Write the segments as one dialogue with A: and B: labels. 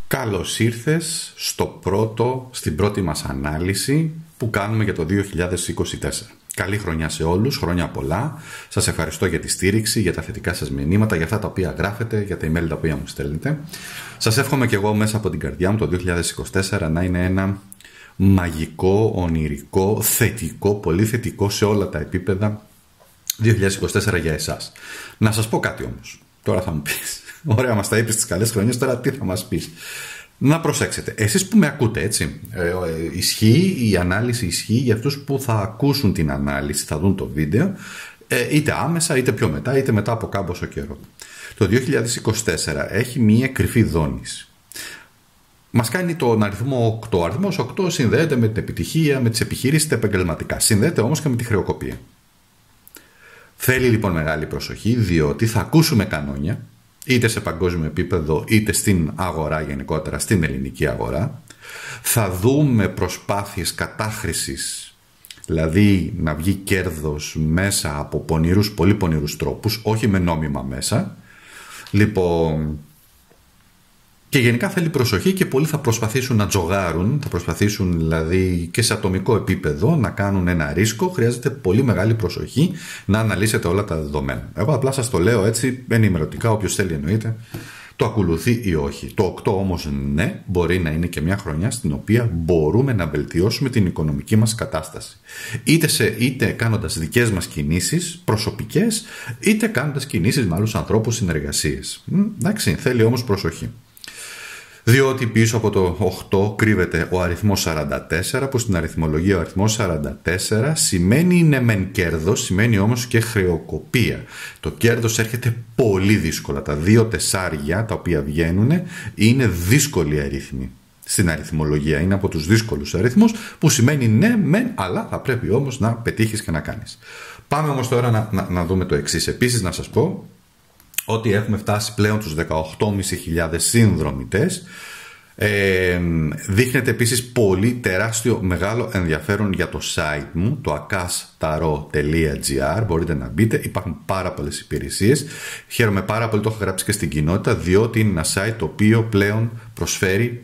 A: Καλώς ήρθες στην πρώτη μας ανάλυση που κάνουμε για το 2024. Καλή χρονιά σε όλους, χρόνια πολλά. Σας ευχαριστώ για τη στήριξη, για τα θετικά σας μηνύματα, για αυτά τα οποία γράφετε, για τα email τα οποία μου στέλνετε. Σας εύχομαι και εγώ μέσα από την καρδιά μου το 2024 να είναι ένα μαγικό, ονειρικό, θετικό, πολύ θετικό σε όλα τα επίπεδα 2024 για εσάς. Να σας πω κάτι όμως. Τώρα θα μου πεις, ωραία, μας τα είπες τις καλές χρονιές, τώρα τι θα μας πεις? Να προσέξετε, εσείς που με ακούτε, έτσι, η ανάλυση ισχύει για αυτούς που θα ακούσουν την ανάλυση, θα δουν το βίντεο, είτε άμεσα, είτε πιο μετά, είτε μετά από κάμποσο καιρό. Το 2024 έχει μία κρυφή δόνηση. Μας κάνει τον αριθμό 8. Ο αριθμός 8 συνδέεται με την επιτυχία, με τις επιχειρήσεις, τα επαγγελματικά. Συνδέεται όμως και με τη χρεοκοπία. Θέλει λοιπόν μεγάλη προσοχή, διότι θα ακούσουμε κανόνια, είτε σε παγκόσμιο επίπεδο, είτε στην αγορά γενικότερα, στην ελληνική αγορά. Θα δούμε προσπάθειες κατάχρησης, δηλαδή να βγει κέρδος μέσα από πολύ πονηρούς τρόπους, όχι με νόμιμα μέσα. Λοιπόν, και γενικά θέλει προσοχή και πολλοί θα προσπαθήσουν να τζογάρουν, θα προσπαθήσουν δηλαδή και σε ατομικό επίπεδο να κάνουν ένα ρίσκο. Χρειάζεται πολύ μεγάλη προσοχή να αναλύσετε όλα τα δεδομένα. Εγώ απλά σας το λέω έτσι ενημερωτικά, όποιος θέλει εννοείται το ακολουθεί ή όχι. Το 8 όμως ναι, μπορεί να είναι και μια χρονιά στην οποία μπορούμε να βελτιώσουμε την οικονομική μας κατάσταση. Είτε κάνοντας δικές μας κινήσεις προσωπικές, είτε κάνοντας κινήσεις με άλλους ανθρώπους, συνεργασίες. Εντάξει, θέλει όμως προσοχή. Διότι πίσω από το 8 κρύβεται ο αριθμός 44, που στην αριθμολογία ο αριθμός 44 σημαίνει ναι μεν κέρδος, σημαίνει όμως και χρεοκοπία. Το κέρδος έρχεται πολύ δύσκολα. Τα 2 τεσσάρια τα οποία βγαίνουν είναι δύσκολοι αριθμοί στην αριθμολογία. Είναι από τους δύσκολους αριθμούς, που σημαίνει ναι μεν, αλλά θα πρέπει όμως να πετύχεις και να κάνεις. Πάμε όμως τώρα να δούμε το εξής. Επίσης να σας πω ότι έχουμε φτάσει πλέον τους 18.500 συνδρομητές. Δείχνεται επίσης πολύ τεράστιο μεγάλο ενδιαφέρον για το site μου, το akastaro.gr. Μπορείτε να μπείτε, υπάρχουν πάρα πολλές υπηρεσίες. Χαίρομαι πάρα πολύ, το έχω γράψει και στην κοινότητα, διότι είναι ένα site το οποίο πλέον προσφέρει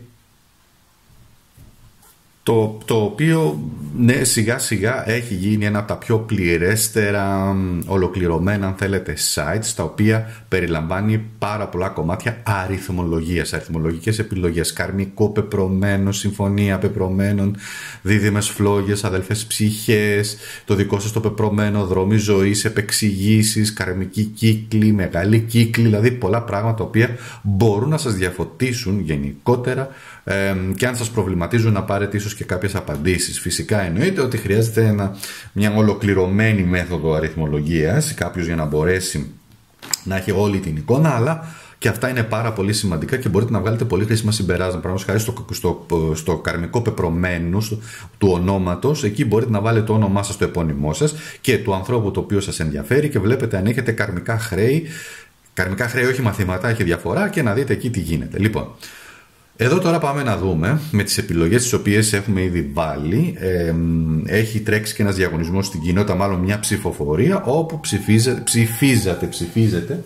A: το οποίο ναι, σιγά σιγά έχει γίνει ένα από τα πιο πληρέστερα, ολοκληρωμένα αν θέλετε sites, τα οποία περιλαμβάνει πάρα πολλά κομμάτια αριθμολογίας, αριθμολογικές επιλογές, καρμικό πεπρωμένο, συμφωνία πεπρωμένων, δίδυμες φλόγες, αδελφές ψυχές, το δικό σας το πεπρωμένο, δρόμοι ζωής, επεξηγήσεις, καρμική κύκλη, μεγάλη κύκλη, δηλαδή πολλά πράγματα τα οποία μπορούν να σας διαφωτίσουν γενικότερα και αν σας προβληματίζουν να πάρετε ίσως και κάποιες απαντήσεις. Φυσικά εννοείται ότι χρειάζεται μια ολοκληρωμένη μέθοδο αριθμολογίας, κάποιος για να μπορέσει να έχει όλη την εικόνα, αλλά και αυτά είναι πάρα πολύ σημαντικά και μπορείτε να βγάλετε πολύ χρήσιμα συμπεράσματα. Παραδείγματος χάρη στο καρμικό πεπρωμένο του ονόματος, εκεί μπορείτε να βάλετε το όνομά σας, το επώνυμό σας και του ανθρώπου το οποίο σας ενδιαφέρει και βλέπετε αν έχετε καρμικά χρέη. Καρμικά χρέη, όχι μαθήματα, έχει διαφορά, και να δείτε εκεί τι γίνεται. Λοιπόν, εδώ τώρα πάμε να δούμε με τις επιλογές τις οποίες έχουμε ήδη βάλει. Έχει τρέξει και ένας διαγωνισμός στην κοινότητα, μάλλον μια ψηφοφορία, όπου ψηφίζετε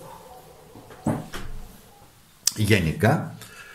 A: γενικά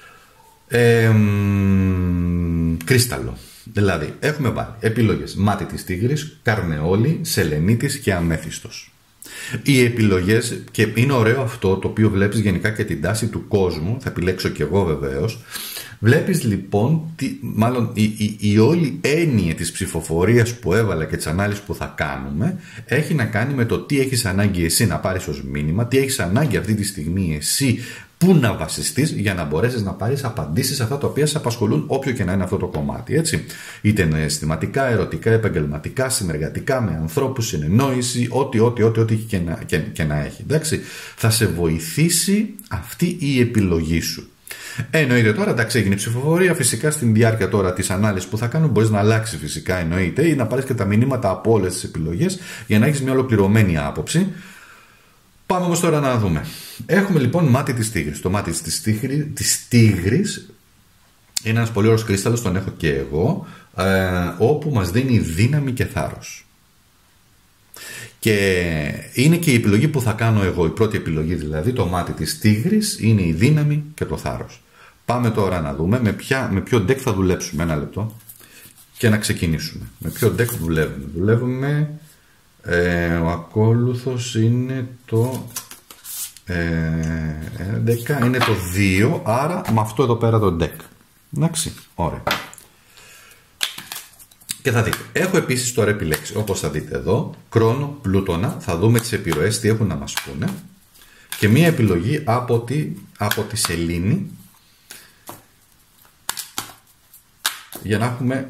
A: κρίσταλλο. Δηλαδή έχουμε βάλει επιλογές μάτι της τίγρης, καρνεόλι, σελενίτης και αμέθιστος. Οι επιλογές, και είναι ωραίο αυτό το οποίο βλέπεις γενικά και την τάση του κόσμου, θα επιλέξω και εγώ βεβαίως. Βλέπεις λοιπόν, μάλλον η όλη έννοια της ψηφοφορίας που έβαλα και της ανάλυσης που θα κάνουμε έχει να κάνει με το τι έχεις ανάγκη εσύ να πάρεις ως μήνυμα, τι έχεις ανάγκη αυτή τη στιγμή εσύ πού να βασιστείς για να μπορέσεις να πάρεις απαντήσεις σε αυτά τα οποία σε απασχολούν, όποιο και να είναι αυτό το κομμάτι, έτσι. Είτε είναι αισθηματικά, ερωτικά, επαγγελματικά, συνεργατικά, με ανθρώπους, συνεννόηση, ό,τι και να έχει. Εντάξει. Θα σε βοηθήσει αυτή η επιλογή σου. Εννοείται τώρα, εντάξει, έγινε η ψηφοφορία. Φυσικά στην διάρκεια τώρα της ανάλυσης που θα κάνουμε μπορείς να αλλάξει φυσικά, εννοείται, ή να πάρεις και τα μηνύματα από όλες τις επιλογές για να έχεις μια ολοκληρωμένη άποψη. Πάμε όμως τώρα να δούμε. Έχουμε λοιπόν μάτι της τίγρης. Το μάτι της τίγρης είναι ένας πολύ ωραίος κρίσταλλος, τον έχω και εγώ, όπου μας δίνει δύναμη και θάρρος. Και είναι και η επιλογή που θα κάνω εγώ, η πρώτη επιλογή δηλαδή, το μάτι της τίγρης, είναι η δύναμη και το θάρρος. Πάμε τώρα να δούμε με ποιο deck θα δουλέψουμε. Ένα λεπτό και να ξεκινήσουμε. Με ποιο deck δουλεύουμε. Δουλεύουμε, ο ακόλουθος είναι το 11, είναι το 2, άρα με αυτό εδώ πέρα το deck. Εντάξει, ωραία. Και θα δείτε, έχω επίσης τώρα επιλέξει, όπως θα δείτε εδώ, Κρόνο, Πλούτονα, θα δούμε τις επιρροές, τι έχουν να μας πούνε, και μία επιλογή από τη Σελήνη, για να έχουμε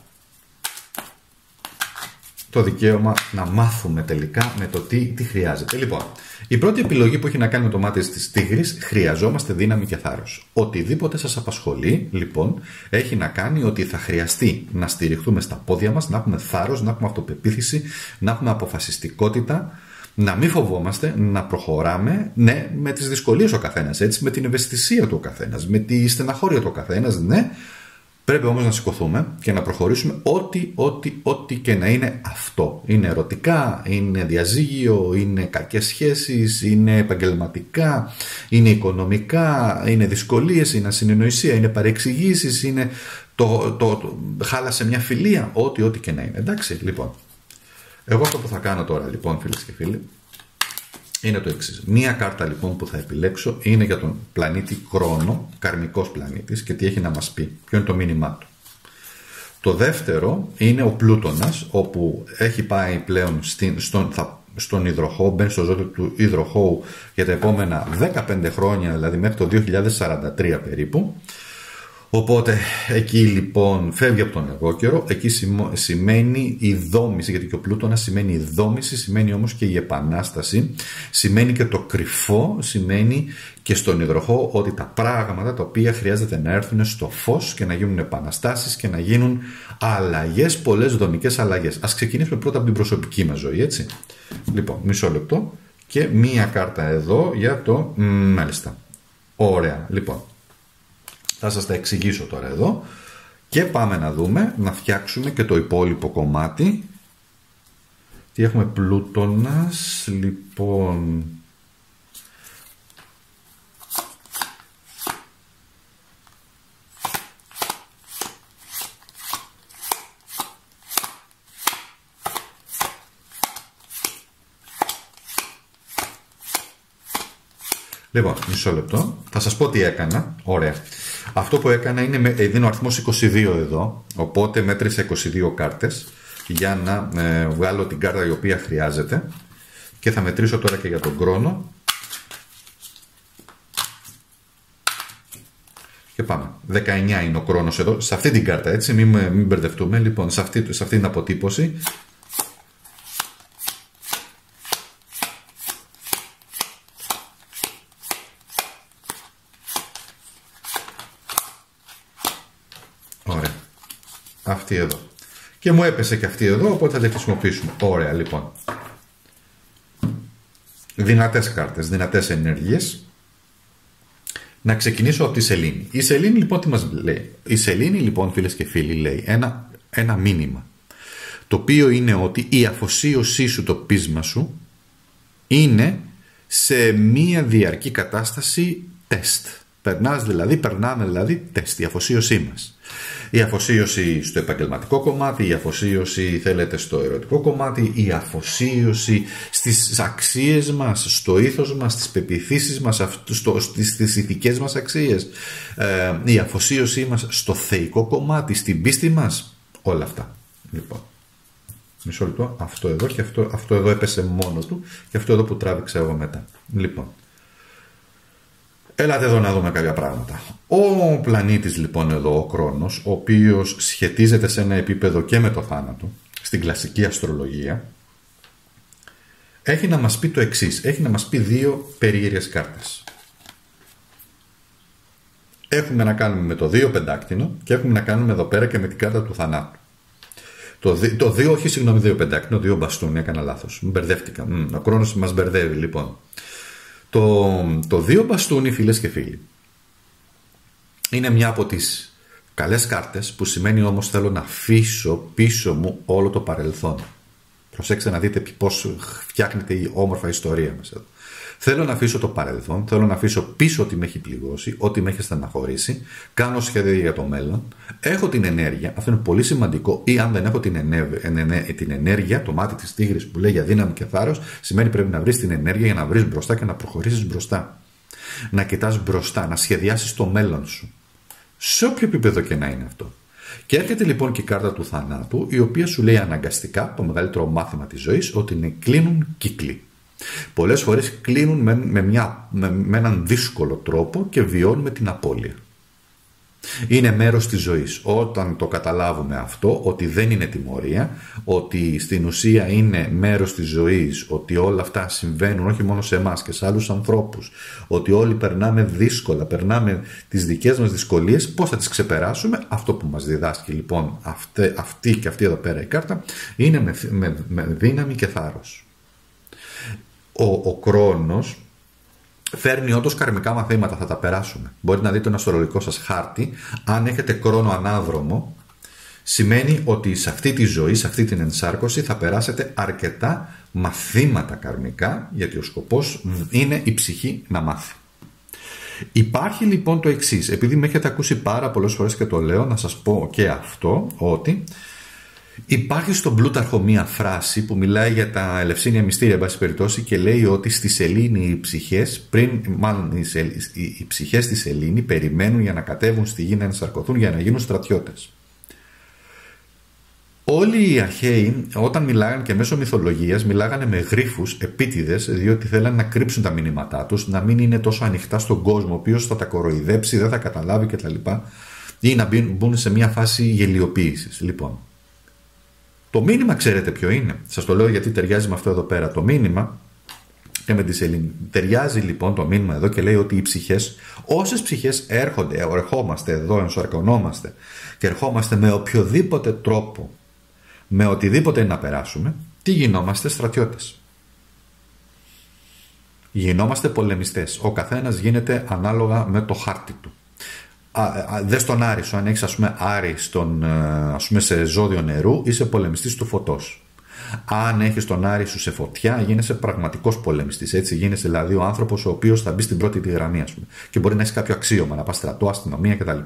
A: το δικαίωμα να μάθουμε τελικά με το τι χρειάζεται. Λοιπόν, η πρώτη επιλογή που έχει να κάνει με το μάτι της Τίγρης, χρειαζόμαστε δύναμη και θάρρος. Οτιδήποτε σας απασχολεί, λοιπόν, έχει να κάνει ότι θα χρειαστεί να στηριχθούμε στα πόδια μας, να έχουμε θάρρος, να έχουμε αυτοπεποίθηση, να έχουμε αποφασιστικότητα, να μην φοβόμαστε, να προχωράμε, ναι, με τις δυσκολίες ο καθένας, έτσι, με την ευαισθησία του ο καθένας, με τη στεναχώρια του ο καθένας, ναι. Πρέπει όμως να σηκωθούμε και να προχωρήσουμε ό,τι και να είναι αυτό. Είναι ερωτικά, είναι διαζύγιο, είναι κακές σχέσεις, είναι επαγγελματικά, είναι οικονομικά, είναι δυσκολίες, είναι ασυνεννοησία, είναι παρεξηγήσεις, είναι χάλασε μια φιλία, ό,τι και να είναι. Εντάξει, λοιπόν. Εγώ αυτό που θα κάνω τώρα, λοιπόν, φίλες και φίλοι, είναι το εξής. Μία κάρτα λοιπόν που θα επιλέξω είναι για τον πλανήτη Κρόνο, καρμικός πλανήτης, και τι έχει να μας πει, ποιο είναι το μήνυμά του. Το δεύτερο είναι ο Πλούτονας, όπου έχει πάει πλέον στον υδροχόο, μπαίνει στο ζώδιο του υδροχόου για τα επόμενα 15 χρόνια, δηλαδή μέχρι το 2043 περίπου. Οπότε εκεί λοιπόν φεύγει από τον εγώ καιρό, εκεί σημαίνει η δόμηση, γιατί και ο Πλούτονας σημαίνει η δόμηση, σημαίνει όμως και η επανάσταση, σημαίνει και το κρυφό, σημαίνει και στον υδροχόο ότι τα πράγματα τα οποία χρειάζεται να έρθουν στο φως και να γίνουν επαναστάσεις και να γίνουν αλλαγές, πολλές δομικές αλλαγές. Ας ξεκινήσουμε πρώτα από την προσωπική μας ζωή, έτσι. Λοιπόν, μισό λεπτό και μία κάρτα εδώ για το... Μάλιστα. Ωραία, λοιπόν. Θα σας τα εξηγήσω τώρα εδώ και πάμε να δούμε, να φτιάξουμε και το υπόλοιπο κομμάτι. Τι έχουμε, Πλούτονας, λοιπόν... Λοιπόν, μισό λεπτό. Θα σας πω τι έκανα. Ωραία. Αυτό που έκανα είναι, δίνω αριθμός 22 εδώ, οπότε μέτρησα 22 κάρτες για να βγάλω την κάρτα η οποία χρειάζεται και θα μετρήσω τώρα και για τον Κρόνο. Και πάμε. 19 είναι ο Κρόνος εδώ, σε αυτή την κάρτα, έτσι, μην μπερδευτούμε. Λοιπόν, σε αυτή την αποτύπωση. Ωραία. Αυτή εδώ. Και μου έπεσε και αυτή εδώ, οπότε θα τη χρησιμοποιήσουμε. Ωραία, λοιπόν. Δυνατές κάρτες, δυνατές ενέργειες. Να ξεκινήσω από τη Σελήνη. Η Σελήνη λοιπόν τι μας λέει? Η Σελήνη λοιπόν, φίλες και φίλοι, λέει ένα μήνυμα. Το οποίο είναι ότι η αφοσίωσή σου, το πείσμα σου, είναι σε μία διαρκή κατάσταση τεστ. Περνάμε δηλαδή τεστ, η αφοσίωσή μας. Η αφοσίωση στο επαγγελματικό κομμάτι, η αφοσίωση θέλετε στο ερωτικό κομμάτι, η αφοσίωση στις αξίες μας, στο ήθος μας, στις πεποιθήσεις μας, στις ηθικές μας αξίες, η αφοσίωσή μας στο θεϊκό κομμάτι, στην πίστη μας, όλα αυτά. Λοιπόν, μισό λεπτό, αυτό εδώ και αυτό εδώ έπεσε μόνο του και αυτό εδώ που τράβηξα εγώ μετά. Λοιπόν, έλατε εδώ να δούμε κάποια πράγματα. Ο πλανήτης λοιπόν εδώ, ο Κρόνος, ο οποίος σχετίζεται σε ένα επίπεδο και με το θάνατο, στην κλασική αστρολογία, έχει να μας πει το εξής. Έχει να μας πει δύο περίεργες κάρτες. Έχουμε να κάνουμε με το 2 πεντάκτηνο και έχουμε να κάνουμε εδώ πέρα και με την κάρτα του θανάτου. Το 2, όχι συγγνώμη, 2 πεντάκτηνο, 2 μπαστούνι, έκανα λάθος. Μπερδεύτηκα. Ο Κρόνος μας μπερδεύει λοιπόν. Το 2 μπαστούνι, φίλες και φίλοι, είναι μια από τις καλές κάρτες, που σημαίνει όμως θέλω να αφήσω πίσω μου όλο το παρελθόν. Προσέξτε να δείτε πώς φτιάχνεται η όμορφα ιστορία μας εδώ. Θέλω να αφήσω το παρελθόν, θέλω να αφήσω πίσω ό,τι με έχει πληγώσει, ό,τι με έχει στεναχωρήσει, κάνω σχέδια για το μέλλον, έχω την ενέργεια, αυτό είναι πολύ σημαντικό, ή αν δεν έχω την ενέργεια, το μάτι της τίγρης που λέει για δύναμη και θάρρος, σημαίνει πρέπει να βρεις την ενέργεια για να βρεις μπροστά και να προχωρήσεις μπροστά. Να κοιτάς μπροστά, να σχεδιάσεις το μέλλον σου. Σε όποιο επίπεδο και να είναι αυτό. Και έρχεται λοιπόν και η κάρτα του θανάτου, η οποία σου λέει αναγκαστικά, το μεγαλύτερο μάθημα της ζωής, ότι κλείνουν κύκλοι. Πολλές φορές κλείνουν με έναν δύσκολο τρόπο και βιώνουμε την απώλεια. Είναι μέρος της ζωής. Όταν το καταλάβουμε αυτό, ότι δεν είναι τιμωρία, ότι στην ουσία είναι μέρος της ζωής, ότι όλα αυτά συμβαίνουν όχι μόνο σε εμάς και σε άλλους ανθρώπους, ότι όλοι περνάμε δύσκολα, περνάμε τις δικές μας δυσκολίες, πώς θα τις ξεπεράσουμε, αυτό που μας διδάσκει λοιπόν αυτή και αυτή εδώ πέρα η κάρτα, είναι με δύναμη και θάρρος. Ο Κρόνος φέρνει όντως καρμικά μαθήματα, θα τα περάσουμε. Μπορείτε να δείτε τον αστρολογικό σας χάρτη. Αν έχετε Κρόνο ανάδρομο, σημαίνει ότι σε αυτή τη ζωή, σε αυτή την ενσάρκωση θα περάσετε αρκετά μαθήματα καρμικά, γιατί ο σκοπός είναι η ψυχή να μάθει. Υπάρχει λοιπόν το εξής, επειδή με έχετε ακούσει πάρα πολλές φορές και το λέω, να σας πω και αυτό, ότι υπάρχει στον Πλούταρχο μία φράση που μιλάει για τα ελευσίνια μυστήρια, εν πάση περιπτώσει, και λέει ότι στη σελήνη οι ψυχές στη σελήνη περιμένουν για να κατέβουν στη γη να ενσαρκωθούν για να γίνουν στρατιώτες. Όλοι οι αρχαίοι, όταν μιλάγανε και μέσω μυθολογίας, μιλάγανε με γρίφους επίτηδες, διότι θέλανε να κρύψουν τα μηνύματά τους, να μην είναι τόσο ανοιχτά στον κόσμο, ο οποίος θα τα κοροϊδέψει, δεν θα καταλάβει κτλ. Ή να μπουν σε μια φάση γελιοποίησης. Λοιπόν, το μήνυμα ξέρετε ποιο είναι. Σας το λέω γιατί ταιριάζει με αυτό εδώ πέρα. Το μήνυμα και με τη σελήνη. Ταιριάζει λοιπόν το μήνυμα εδώ και λέει ότι οι ψυχές, όσες ψυχές ερχόμαστε εδώ, ενσαρκωνόμαστε και ερχόμαστε με οποιοδήποτε τρόπο, με οτιδήποτε να περάσουμε, τι γινόμαστε? Στρατιώτες. Γινόμαστε πολεμιστές. Ο καθένας γίνεται ανάλογα με το χάρτη του. Δες τον Άρη σου, αν έχεις ας πούμε Άρη σε ζώδιο νερού, είσαι πολεμιστής του φωτός. Αν έχεις τον Άρη σου σε φωτιά, γίνεσαι πραγματικός πολεμιστής. Έτσι γίνεσαι δηλαδή ο άνθρωπος ο οποίος θα μπει στην πρώτη τη γραμμή, ας πούμε. Και μπορεί να έχεις κάποιο αξίωμα, να πας στρατό, αστυνομία κτλ.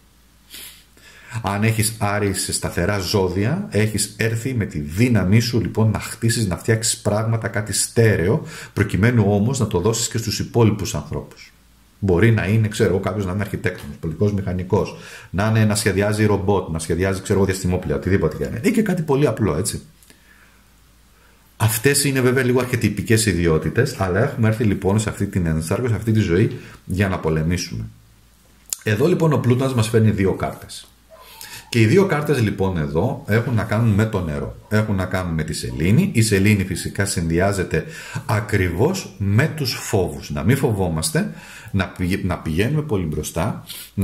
A: Αν έχεις Άρη σε σταθερά ζώδια, έχεις έρθει με τη δύναμή σου λοιπόν να χτίσεις, να φτιάξεις πράγματα, κάτι στέρεο, προκειμένου όμως να το δώσεις και στους υπόλοιπους ανθρώπους. Μπορεί να είναι, κάποιος να είναι αρχιτέκτονος, πολιτικός μηχανικός, να σχεδιάζει ρομπότ, να σχεδιάζει, διαστημόπλια, οτιδήποτε και είναι. Ή και κάτι πολύ απλό, έτσι. Αυτές είναι βέβαια λίγο αρχετυπικές ιδιότητες, αλλά έχουμε έρθει λοιπόν σε αυτή την ενσάρκωση, σε αυτή τη ζωή για να πολεμήσουμε. Εδώ λοιπόν ο Πλούτονας μας φέρνει δύο κάρτες. Και οι δύο κάρτες λοιπόν εδώ έχουν να κάνουν με το νερό. Έχουν να κάνουν με τη σελήνη. Η σελήνη φυσικά συνδυάζεται ακριβώς με τους φόβους. Να μην φοβόμαστε, να πηγαίνουμε πολύ μπροστά,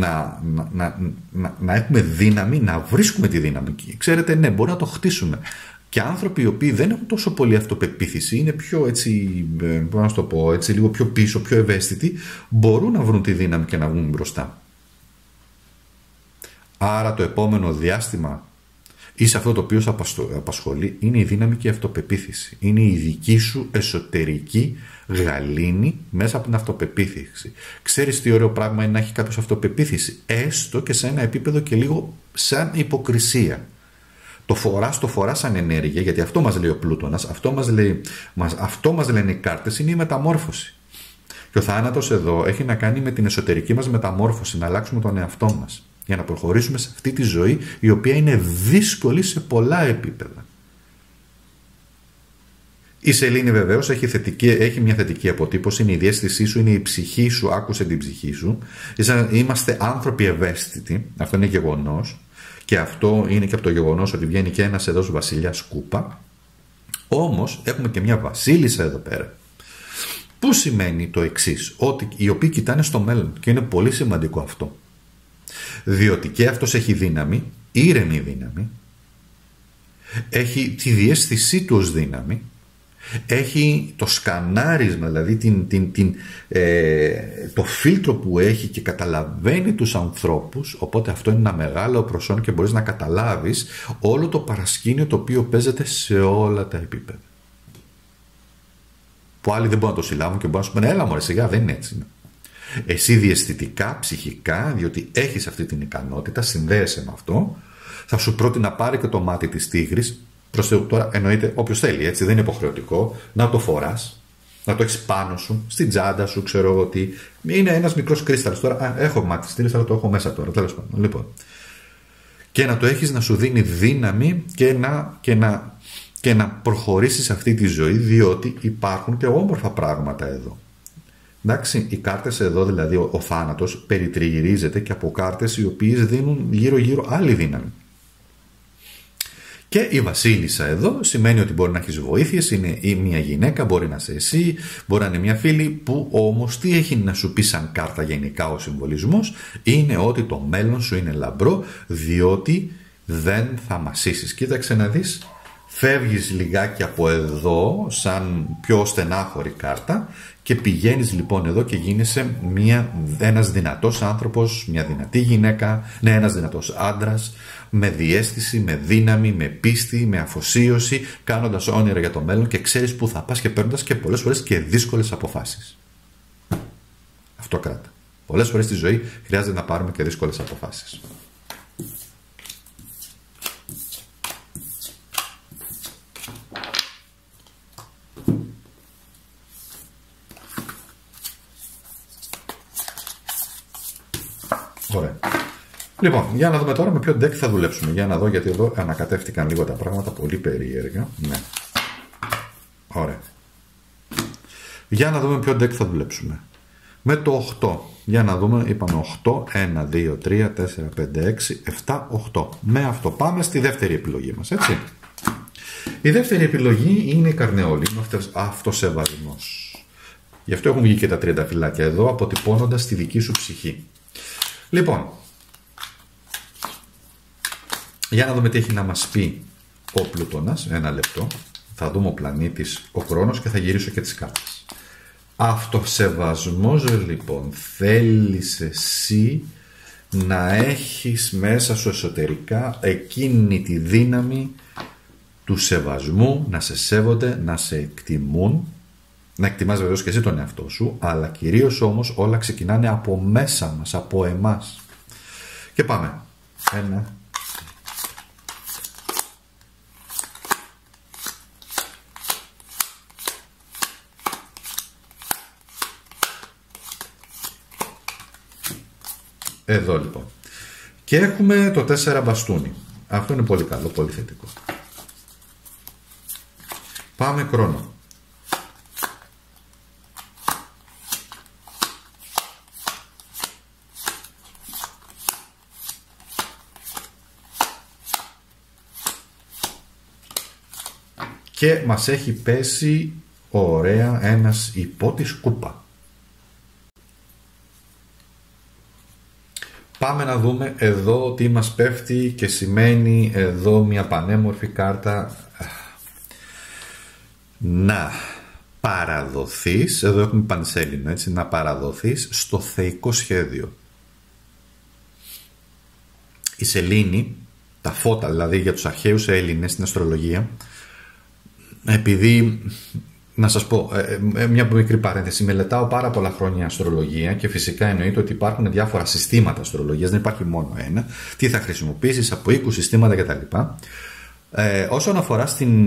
A: να έχουμε δύναμη, να βρίσκουμε τη δύναμη. Ξέρετε, ναι, μπορεί να το χτίσουμε. Και άνθρωποι οι οποίοι δεν έχουν τόσο πολύ αυτοπεποίθηση, είναι πιο έτσι, πώς να το πω, έτσι λίγο πιο πίσω, πιο ευαίσθητοι, μπορούν να βρουν τη δύναμη και να βγουν μπροστά. Άρα το επόμενο διάστημα ή σε αυτό το οποίο σε απασχολεί είναι η δύναμη και η αυτοπεποίθηση. Είναι η δική σου εσωτερική γαλήνη μέσα από την αυτοπεποίθηση. Ξέρεις τι ωραίο πράγμα είναι να έχει κάποιος αυτοπεποίθηση, έστω και σε ένα επίπεδο και λίγο σαν υποκρισία. Το φοράς σαν ενέργεια, γιατί αυτό μας λέει ο Πλούτονας, αυτό μας λένε οι κάρτες, είναι η μεταμόρφωση. Και ο θάνατος εδώ έχει να κάνει με την εσωτερική μας μεταμόρφωση, να αλλάξουμε τον εαυτό μας, για να προχωρήσουμε σε αυτή τη ζωή η οποία είναι δύσκολη σε πολλά επίπεδα. Η σελήνη βεβαίως έχει μια θετική αποτύπωση, είναι η διαίσθησή σου, είναι η ψυχή σου, άκουσε την ψυχή σου. Είμαστε άνθρωποι ευαίσθητοι, αυτό είναι γεγονός, και αυτό είναι και από το γεγονός ότι βγαίνει και ένας εδώ βασιλιάς κούπα. Όμως έχουμε και μια βασίλισσα εδώ πέρα, που σημαίνει το εξής, ότι οι οποίοι κοιτάνε στο μέλλον, και είναι πολύ σημαντικό αυτό. Διότι και αυτός έχει δύναμη, ήρεμη δύναμη, έχει τη διαίσθησή του ως δύναμη Έχει το σκανάρισμα, δηλαδή το φίλτρο που έχει και καταλαβαίνει τους ανθρώπους, οπότε αυτό είναι ένα μεγάλο προσόν και μπορείς να καταλάβεις όλο το παρασκήνιο το οποίο παίζεται σε όλα τα επίπεδα. Που άλλοι δεν μπορούν να το συλλάβουν και μπορούν να σου πούνε έλα μωρέ σιγά, δεν είναι έτσι. Εσύ διαισθητικά, ψυχικά, διότι έχεις αυτή την ικανότητα, συνδέεσαι με αυτό, θα σου πρότεινα να πάρει και το μάτι της τίγρης. Προς Θεού, τώρα εννοείται όποιος θέλει, έτσι, δεν είναι υποχρεωτικό να το φοράς, να το έχεις πάνω σου, στην τσάντα σου, ξέρω εγώ τι. Είναι ένας μικρός κρίσταλος. Τώρα, έχω μάτι της τίγρης, αλλά το έχω μέσα τώρα. Τέλος πάντων. Λοιπόν. Και να το έχεις να σου δίνει δύναμη και να προχωρήσεις αυτή τη ζωή, διότι υπάρχουν και όμορφα πράγματα εδώ. Εντάξει, οι κάρτες εδώ, δηλαδή ο θάνατος, περιτριγυρίζεται και από κάρτες οι οποίες δίνουν γύρω-γύρω άλλη δύναμη. Και η βασίλισσα εδώ σημαίνει ότι μπορεί να έχεις βοήθειες, είναι ή μια γυναίκα, μπορεί να είσαι εσύ, μπορεί να είναι μια φίλη, που όμως τι έχει να σου πει σαν κάρτα γενικά ο συμβολισμός, είναι ότι το μέλλον σου είναι λαμπρό, διότι δεν θα μασίσεις. Κοίταξε να δεις, φεύγεις λιγάκι από εδώ σαν πιο στενάχωρη κάρτα και πηγαίνεις λοιπόν εδώ και γίνεσαι ένας δυνατός άνθρωπος, μια δυνατή γυναίκα, ναι, ένας δυνατός άντρας, με διαίσθηση, με δύναμη, με πίστη, με αφοσίωση, κάνοντας όνειρα για το μέλλον και ξέρεις που θα πας και παίρνοντας και πολλές φορές και δύσκολες αποφάσεις. Αυτό κράτα. Πολλές φορές στη ζωή χρειάζεται να πάρουμε και δύσκολες αποφάσεις. Ωραία. Λοιπόν, για να δούμε τώρα με ποιο deck θα δουλέψουμε. Για να δω, γιατί εδώ ανακατεύτηκαν λίγο τα πράγματα, πολύ περίεργα. Ναι. Ωραία. Για να δούμε με ποιο deck θα δουλέψουμε. Με το 8. Για να δούμε, είπαμε 8. 1, 2, 3, 4, 5, 6, 7, 8. Με αυτό πάμε στη δεύτερη επιλογή μας, έτσι. Η δεύτερη επιλογή είναι η καρνεόλη. Είναι αυτοσεβασμός. Γι' αυτό έχουν βγει και τα τριανταφυλάκια εδώ, αποτυπώνοντας τη δική σου ψυχή. Λοιπόν, για να δούμε τι έχει να μας πει ο Πλούτονας. Ένα λεπτό. Θα δούμε ο πλανήτης, ο χρόνος και θα γυρίσω και τις κάρτες. Αυτοσεβασμός λοιπόν. Θέλεις εσύ να έχεις μέσα σου εσωτερικά εκείνη τη δύναμη του σεβασμού, να σε σέβονται, να σε εκτιμούν. Να εκτιμάς βεβαίως και εσύ τον εαυτό σου, αλλά κυρίως όμως όλα ξεκινάνε από μέσα μας, από εμάς. Και πάμε. 1. Εδώ λοιπόν. Και έχουμε το 4 μπαστούνι. Αυτό είναι πολύ καλό, πολύ θετικό. Πάμε χρόνο. Και μας έχει πέσει ωραία ένας υπότης κούπα. Πάμε να δούμε εδώ τι μας πέφτει και σημαίνει εδώ μια πανέμορφη κάρτα. Να παραδοθείς, εδώ έχουμε πανσέλινο, έτσι, να παραδοθείς στο θεϊκό σχέδιο. Η σελήνη, τα φώτα δηλαδή για τους αρχαίους Έλληνες στην αστρολογία, επειδή, να σας πω, μια μικρή παρένθεση, μελετάω πάρα πολλά χρόνια αστρολογία και φυσικά εννοείται ότι υπάρχουν διάφορα συστήματα αστρολογίας, δεν υπάρχει μόνο ένα, τι θα χρησιμοποιήσεις, από οίκους, συστήματα κτλ. Όσον αφορά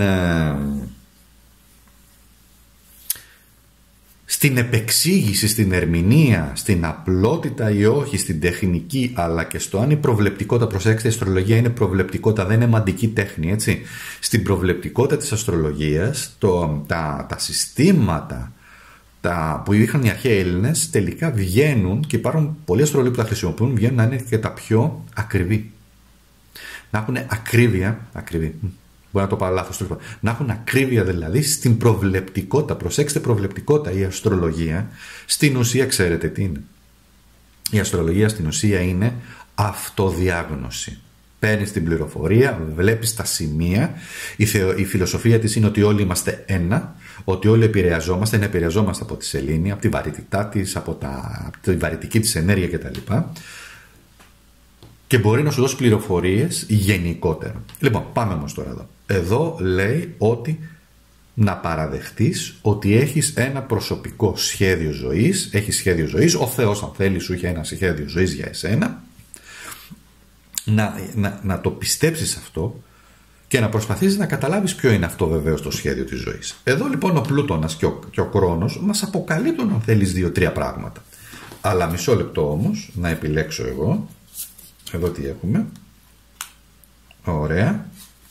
A: στην επεξήγηση, στην ερμηνεία, στην απλότητα ή όχι, στην τεχνική, αλλά και στο αν η προβλεπτικότητα, προσέξτε, η αστρολογία είναι προβλεπτικότητα, δεν είναι μαντική τέχνη, έτσι. Στην προβλεπτικότητα της αστρολογίας, τα συστήματα που είχαν οι αρχαίοι Έλληνες τελικά βγαίνουν, και υπάρχουν πολλοί αστρολόγοι που τα χρησιμοποιούν, βγαίνουν να είναι και τα πιο ακριβή. Να έχουν ακρίβεια, μπορεί να το πάρω λάθος, να έχουν ακρίβεια δηλαδή στην προβλεπτικότητα. Προσέξτε, προβλεπτικότητα, η αστρολογία στην ουσία ξέρετε τι είναι. Η αστρολογία στην ουσία είναι αυτοδιάγνωση. Παίρνεις την πληροφορία, βλέπεις τα σημεία, η φιλοσοφία της είναι ότι όλοι είμαστε ένα ότι όλοι επηρεαζόμαστε από τη σελήνη, από τη βαρύτητά της, από τη βαρυτική της ενέργεια κτλ. Και μπορεί να σου δώσει πληροφορίες γενικότερα. Λοιπόν, πάμε όμως τώρα εδώ. Εδώ λέει ότι να παραδεχτείς ότι έχεις ένα προσωπικό σχέδιο ζωής, έχεις σχέδιο ζωής, ο Θεός αν θέλει σου είχε ένα σχέδιο ζωής για εσένα, να το πιστέψεις αυτό και να προσπαθήσεις να καταλάβεις ποιο είναι αυτό βεβαίως το σχέδιο της ζωής. Εδώ λοιπόν ο Πλούτονας και ο Κρόνος μας αποκαλύπτουν αν θέλεις 2-3 πράγματα. Αλλά μισό λεπτό όμως να επιλέξω εγώ. Εδώ τι έχουμε. Ωραία.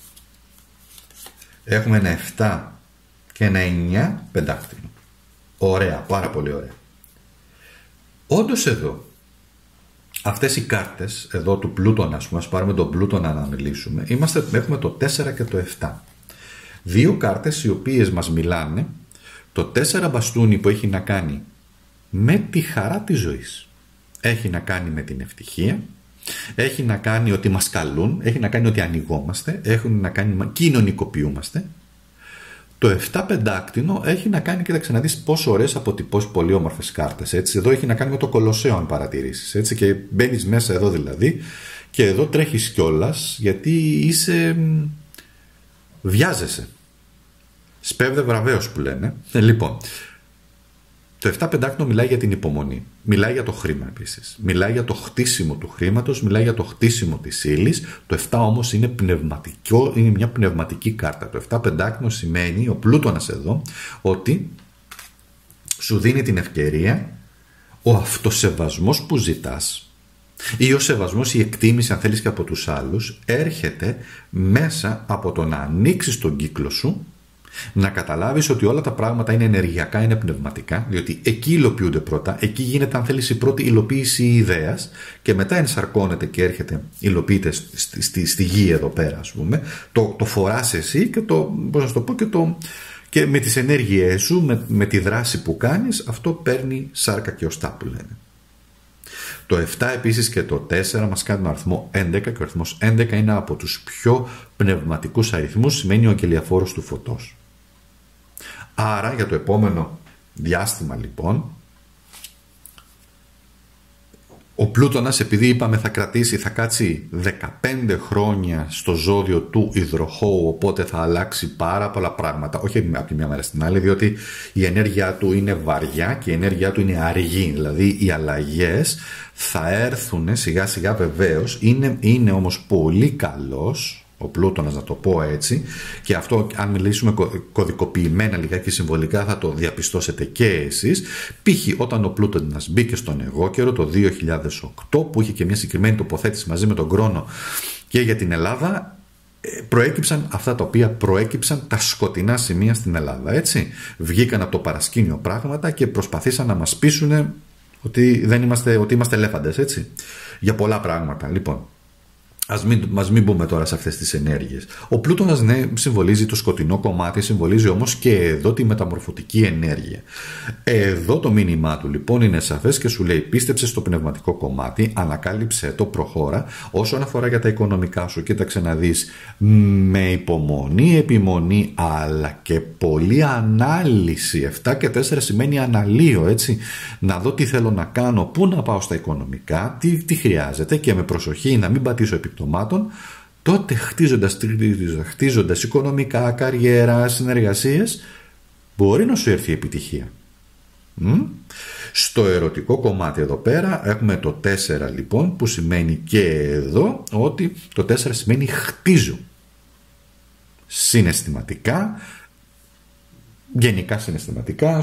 A: Έχουμε ένα 7 και ένα 9 πεντάκτηνο. Ωραία, πάρα πολύ ωραία. Όντως εδώ, αυτές οι κάρτες εδώ του Πλούτονα, ας πούμε, ας πάρουμε τον Πλούτονα να μιλήσουμε, έχουμε το 4 και το 7. Δύο κάρτες οι οποίες μας μιλάνε, το 4 μπαστούνι που έχει να κάνει με τη χαρά της ζωής. Έχει να κάνει με την ευτυχία, έχει να κάνει ότι μας καλούν, έχει να κάνει ότι ανοιγόμαστε, έχει να κάνει κοινωνικοποιούμαστε. Το 7 πεντάκτηνο έχει να κάνει, κοίταξε να δεις πόσο ωραίες αποτυπώσεις, πολύ όμορφες κάρτες. Έτσι. Εδώ έχει να κάνει με το Κολοσσέο, αν παρατηρήσεις. Έτσι. Και μπαίνεις μέσα εδώ δηλαδή και εδώ τρέχεις κιόλας γιατί βιάζεσαι. Σπέβδε βραβέως που λένε. Λοιπόν, το 7 πεντάκτηνο μιλάει για την υπομονή. Μιλάει για το χρήμα επίσης. Μιλάει για το χτίσιμο του χρήματος, μιλάει για το χτίσιμο της ύλης. Το 7 όμως είναι πνευματικό, είναι μια πνευματική κάρτα. Το 7 πεντάκτηνο σημαίνει, ο Πλούτονας εδώ, ότι σου δίνει την ευκαιρία ο αυτοσεβασμός που ζητάς ή ο σεβασμός, η εκτίμηση αν θέλεις και από τους άλλους, έρχεται μέσα από το να ανοίξεις τον κύκλο σου, να καταλάβεις ότι όλα τα πράγματα είναι ενεργειακά, είναι πνευματικά, διότι εκεί υλοποιούνται πρώτα, εκεί γίνεται αν θέλεις η πρώτη υλοποίηση ιδέας και μετά ενσαρκώνεται και έρχεται, υλοποιείται στη γη εδώ πέρα ας πούμε, το φοράς εσύ και και με τις ενέργειές σου, με τη δράση που κάνεις, αυτό παίρνει σάρκα και οστά που λένε. Το 7 επίσης και το 4 μας κάνει τον αριθμό 11 και ο αριθμός 11 είναι από τους πιο πνευματικούς αριθμούς, σημαίνει ο αγγελιαφόρος του φωτός. Άρα για το επόμενο διάστημα λοιπόν, ο Πλούτονας, επειδή είπαμε θα κάτσει 15 χρόνια στο ζώδιο του υδροχόου, οπότε θα αλλάξει πάρα πολλά πράγματα, όχι από τη μια μέρα στην άλλη, διότι η ενέργειά του είναι βαριά και η ενέργειά του είναι αργή, δηλαδή οι αλλαγές θα έρθουν σιγά σιγά βεβαίως, είναι όμως πολύ καλός ο Πλούτονας, να το πω έτσι, και αυτό αν μιλήσουμε κωδικοποιημένα λιγάκι συμβολικά θα το διαπιστώσετε και εσείς. Π.χ. όταν ο Πλούτονας μπήκε στον εγώ καιρό το 2008, που είχε και μια συγκεκριμένη τοποθέτηση μαζί με τον Κρόνο και για την Ελλάδα, προέκυψαν αυτά τα οποία προέκυψαν τα σκοτεινά σημεία στην Ελλάδα, έτσι. Βγήκαν από το παρασκήνιο πράγματα και προσπαθήσαν να μας πείσουν ότι είμαστε ελέφαντες, έτσι, για πολλά πράγματα. Λοιπόν, Ας μην μπούμε τώρα σε αυτές τις ενέργειες. Ο Πλούτονας, ναι, συμβολίζει το σκοτεινό κομμάτι, συμβολίζει όμως και εδώ τη μεταμορφωτική ενέργεια. Εδώ το μήνυμά του λοιπόν είναι σαφές και σου λέει: πίστεψε στο πνευματικό κομμάτι, ανακάλυψε το, προχώρα. Όσον αφορά για τα οικονομικά σου, κοίταξε να δεις, με υπομονή, επιμονή, αλλά και πολλή ανάλυση. 7 και 4 σημαίνει αναλύω, έτσι. Να δω τι θέλω να κάνω, πού να πάω στα οικονομικά, τι χρειάζεται και με προσοχή να μην πατήσω επιπτωμάτων. Τότε χτίζοντας οικονομικά, καριέρα, συνεργασίες, μπορεί να σου έρθει η επιτυχία. Στο ερωτικό κομμάτι εδώ πέρα έχουμε το 4 λοιπόν, που σημαίνει και εδώ ότι το 4 σημαίνει χτίζω συναισθηματικά, γενικά συναισθηματικά,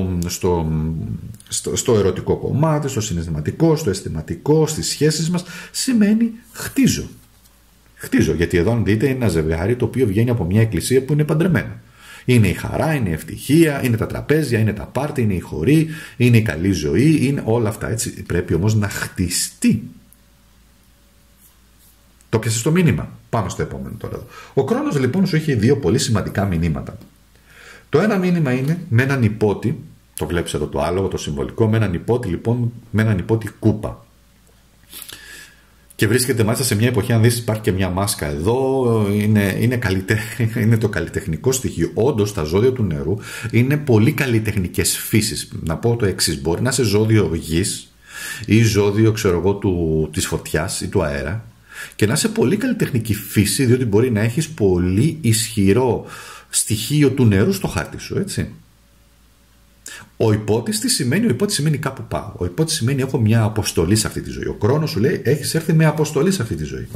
A: στο ερωτικό κομμάτι, στο συναισθηματικό, στο αισθηματικό, στις σχέσεις μας, σημαίνει χτίζω. Χτίζω, γιατί εδώ αν δείτε είναι ένα ζευγάρι το οποίο βγαίνει από μια εκκλησία που είναι παντρεμένο. Είναι η χαρά, είναι η ευτυχία, είναι τα τραπέζια, είναι τα πάρτι, είναι η χορή, είναι η καλή ζωή, είναι όλα αυτά, έτσι. Πρέπει όμως να χτιστεί. Το πιάσες το μήνυμα. Πάμε στο επόμενο τώρα. Ο Κρόνος λοιπόν σου έχει δύο πολύ σημαντικά μηνύματα. Το ένα μήνυμα είναι με έναν υπότι, το βλέπεις εδώ το άλογο, το συμβολικό, με έναν υπότι λοιπόν, με έναν υπότι κούπα. Και βρίσκεται μάλιστα σε μια εποχή, αν δεις, υπάρχει και μια μάσκα εδώ, είναι το καλλιτεχνικό στοιχείο. Όντως τα ζώδια του νερού είναι πολύ καλλιτεχνικές φύσεις. Να πω το εξής: μπορεί να είσαι ζώδιο γης ή ζώδιο, ξέρω εγώ, της φωτιάς ή του αέρα, και να είσαι πολύ καλλιτεχνική φύση, διότι μπορεί να έχεις πολύ ισχυρό στοιχείο του νερού στο χάρτη σου, έτσι. Ο υπότης τι σημαίνει? Ο υπότης σημαίνει κάπου πάω. Ο υπότης σημαίνει έχω μια αποστολή σε αυτή τη ζωή. Ο Κρόνος σου λέει έχεις έρθει με αποστολή σε αυτή τη ζωή.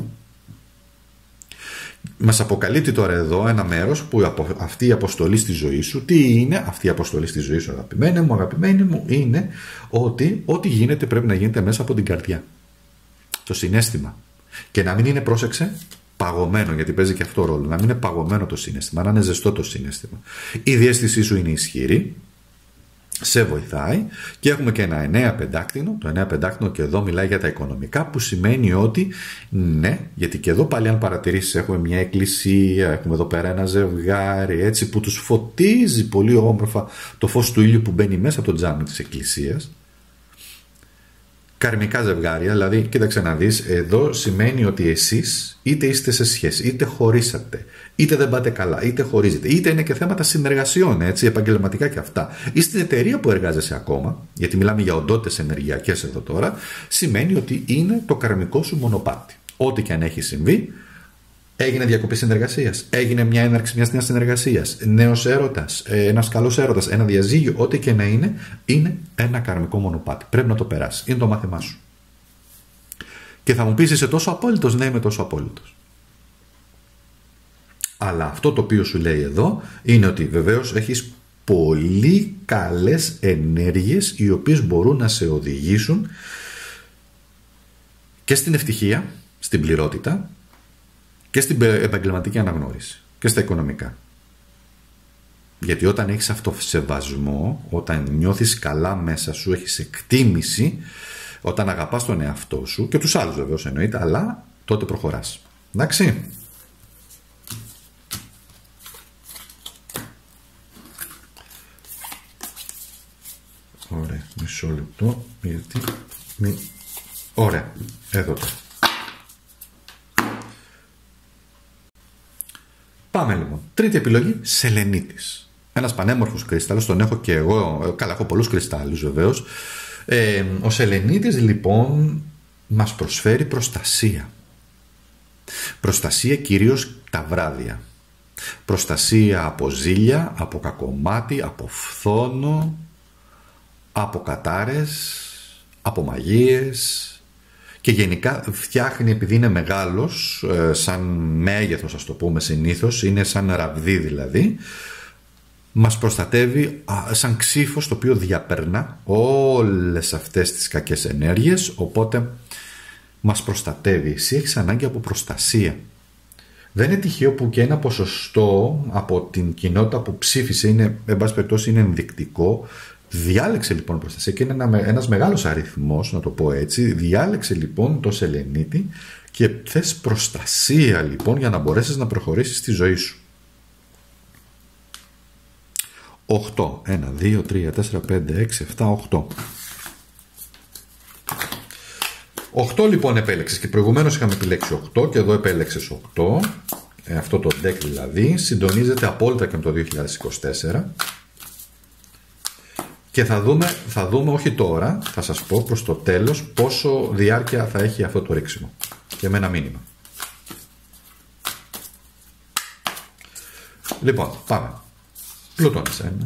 A: Μας αποκαλύπτει τώρα εδώ ένα μέρος που αυτή η αποστολή στη ζωή σου, τι είναι αυτή η αποστολή στη ζωή σου, αγαπημένη μου, είναι ότι ό,τι γίνεται πρέπει να γίνεται μέσα από την καρδιά. Το συναίσθημα. Και να μην είναι, πρόσεξε, παγωμένο, γιατί παίζει και αυτό ρόλο. Να μην είναι παγωμένο το συναίσθημα, να είναι ζεστό το συναίσθημα. Η διαίσθησή σου είναι ισχυρή, σε βοηθάει, και έχουμε και ένα 9 πεντάκτηνο. Το 9 πεντάκτηνο και εδώ μιλάει για τα οικονομικά, που σημαίνει ότι ναι, γιατί και εδώ πάλι αν παρατηρήσεις έχουμε μια εκκλησία, έχουμε εδώ πέρα ένα ζευγάρι, έτσι, που τους φωτίζει πολύ όμορφα το φως του ήλιου που μπαίνει μέσα από το τζάμι της εκκλησίας. Καρμικά ζευγάρια, δηλαδή κοίταξε να δεις, εδώ σημαίνει ότι εσείς είτε είστε σε σχέση, είτε χωρίσατε, είτε δεν πάτε καλά, είτε χωρίζετε, είτε είναι και θέματα συνεργασιών, έτσι, επαγγελματικά και αυτά, ή στην εταιρεία που εργάζεσαι ακόμα, γιατί μιλάμε για οντότητες ενεργειακές εδώ τώρα, σημαίνει ότι είναι το καρμικό σου μονοπάτι. Ό,τι και αν έχει συμβεί, έγινε διακοπή συνεργασίας, έγινε μια έναρξη μιας νέας συνεργασίας, νέος έρωτας, ένας καλός έρωτας, ένα διαζύγιο, ό,τι και να είναι ένα καρμικό μονοπάτι. Πρέπει να το περάσει. Είναι το μάθημά σου. Και θα μου πεις, είσαι τόσο απόλυτος? Ναι, είμαι τόσο απόλυτος. Αλλά αυτό το οποίο σου λέει εδώ είναι ότι βεβαίως έχεις πολύ καλές ενέργειες, οι οποίες μπορούν να σε οδηγήσουν και στην ευτυχία, στην πληρότητα, και στην επαγγελματική αναγνώριση και στα οικονομικά. Γιατί όταν έχεις αυτοσεβασμό, όταν νιώθεις καλά μέσα σου, έχεις εκτίμηση, όταν αγαπάς τον εαυτό σου και τους άλλους βεβαίως εννοείται, αλλά τότε προχωράς. Εντάξει. Ωραία, μισό λεπτό, γιατί ωραία, εδώ το. Πάμε λοιπόν. Τρίτη επιλογή, σελενίτης. Ένας πανέμορφος κρυστάλλος, τον έχω και εγώ, καλά, έχω πολλούς κρυστάλλους βεβαίως. Ο σελενίτης λοιπόν μας προσφέρει προστασία. Προστασία κυρίως τα βράδια. Προστασία από ζήλια, από κακομάτι, από φθόνο, από κατάρες, από μαγείες. Και γενικά φτιάχνει, επειδή είναι μεγάλος, σαν μέγεθος ας το πούμε συνήθως, είναι σαν ραβδί δηλαδή, μας προστατεύει σαν ξύφος το οποίο διαπερνά όλες αυτές τις κακές ενέργειες, οπότε μας προστατεύει. Εσύ έχεις ανάγκη από προστασία. Δεν είναι τυχαίο που και ένα ποσοστό από την κοινότητα που ψήφισε είναι, εν πάση περιπτώσει, είναι ενδεικτικό. Διάλεξε λοιπόν προστασία και είναι ένας μεγάλος αριθμός, να το πω έτσι. Διάλεξε λοιπόν το σελενίτη και θες προστασία λοιπόν για να μπορέσεις να προχωρήσεις στη ζωή σου. 8. 1, 2, 3, 4, 5, 6, 7, 8. 8 λοιπόν επέλεξες και προηγουμένως είχαμε επιλέξει 8 και εδώ επέλεξες 8. Αυτό το deck δηλαδή συντονίζεται απόλυτα και με το 2024. Και θα δούμε όχι τώρα, θα σας πω προς το τέλος πόσο διάρκεια θα έχει αυτό το ρίξιμο. Και με ένα μήνυμα. Λοιπόν, πάμε. Πλούτονας 1.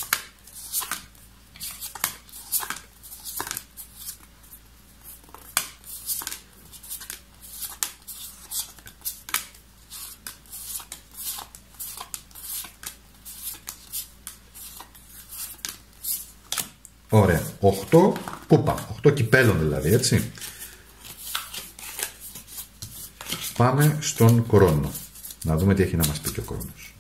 A: Ωραία. 8 κούπα. 8 κυπέλων δηλαδή, έτσι. Πάμε στον Κρόνο. Να δούμε τι έχει να μας πει και ο Κρόνος.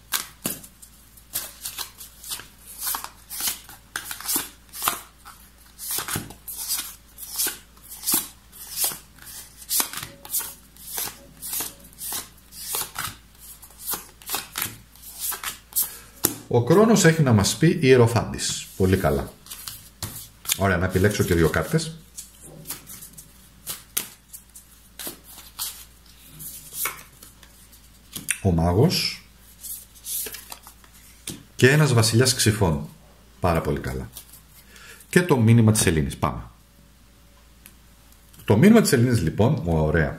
A: Ο Κρόνος έχει να μας πει Ιεροφάντης. Πολύ καλά. Ωραία, να επιλέξω και δύο κάρτες. ο μάγος και ένας βασιλιάς ξυφών. Πάρα πολύ καλά. Και το μήνυμα της σελήνης. Πάμε. Το μήνυμα της σελήνης λοιπόν, ωραία.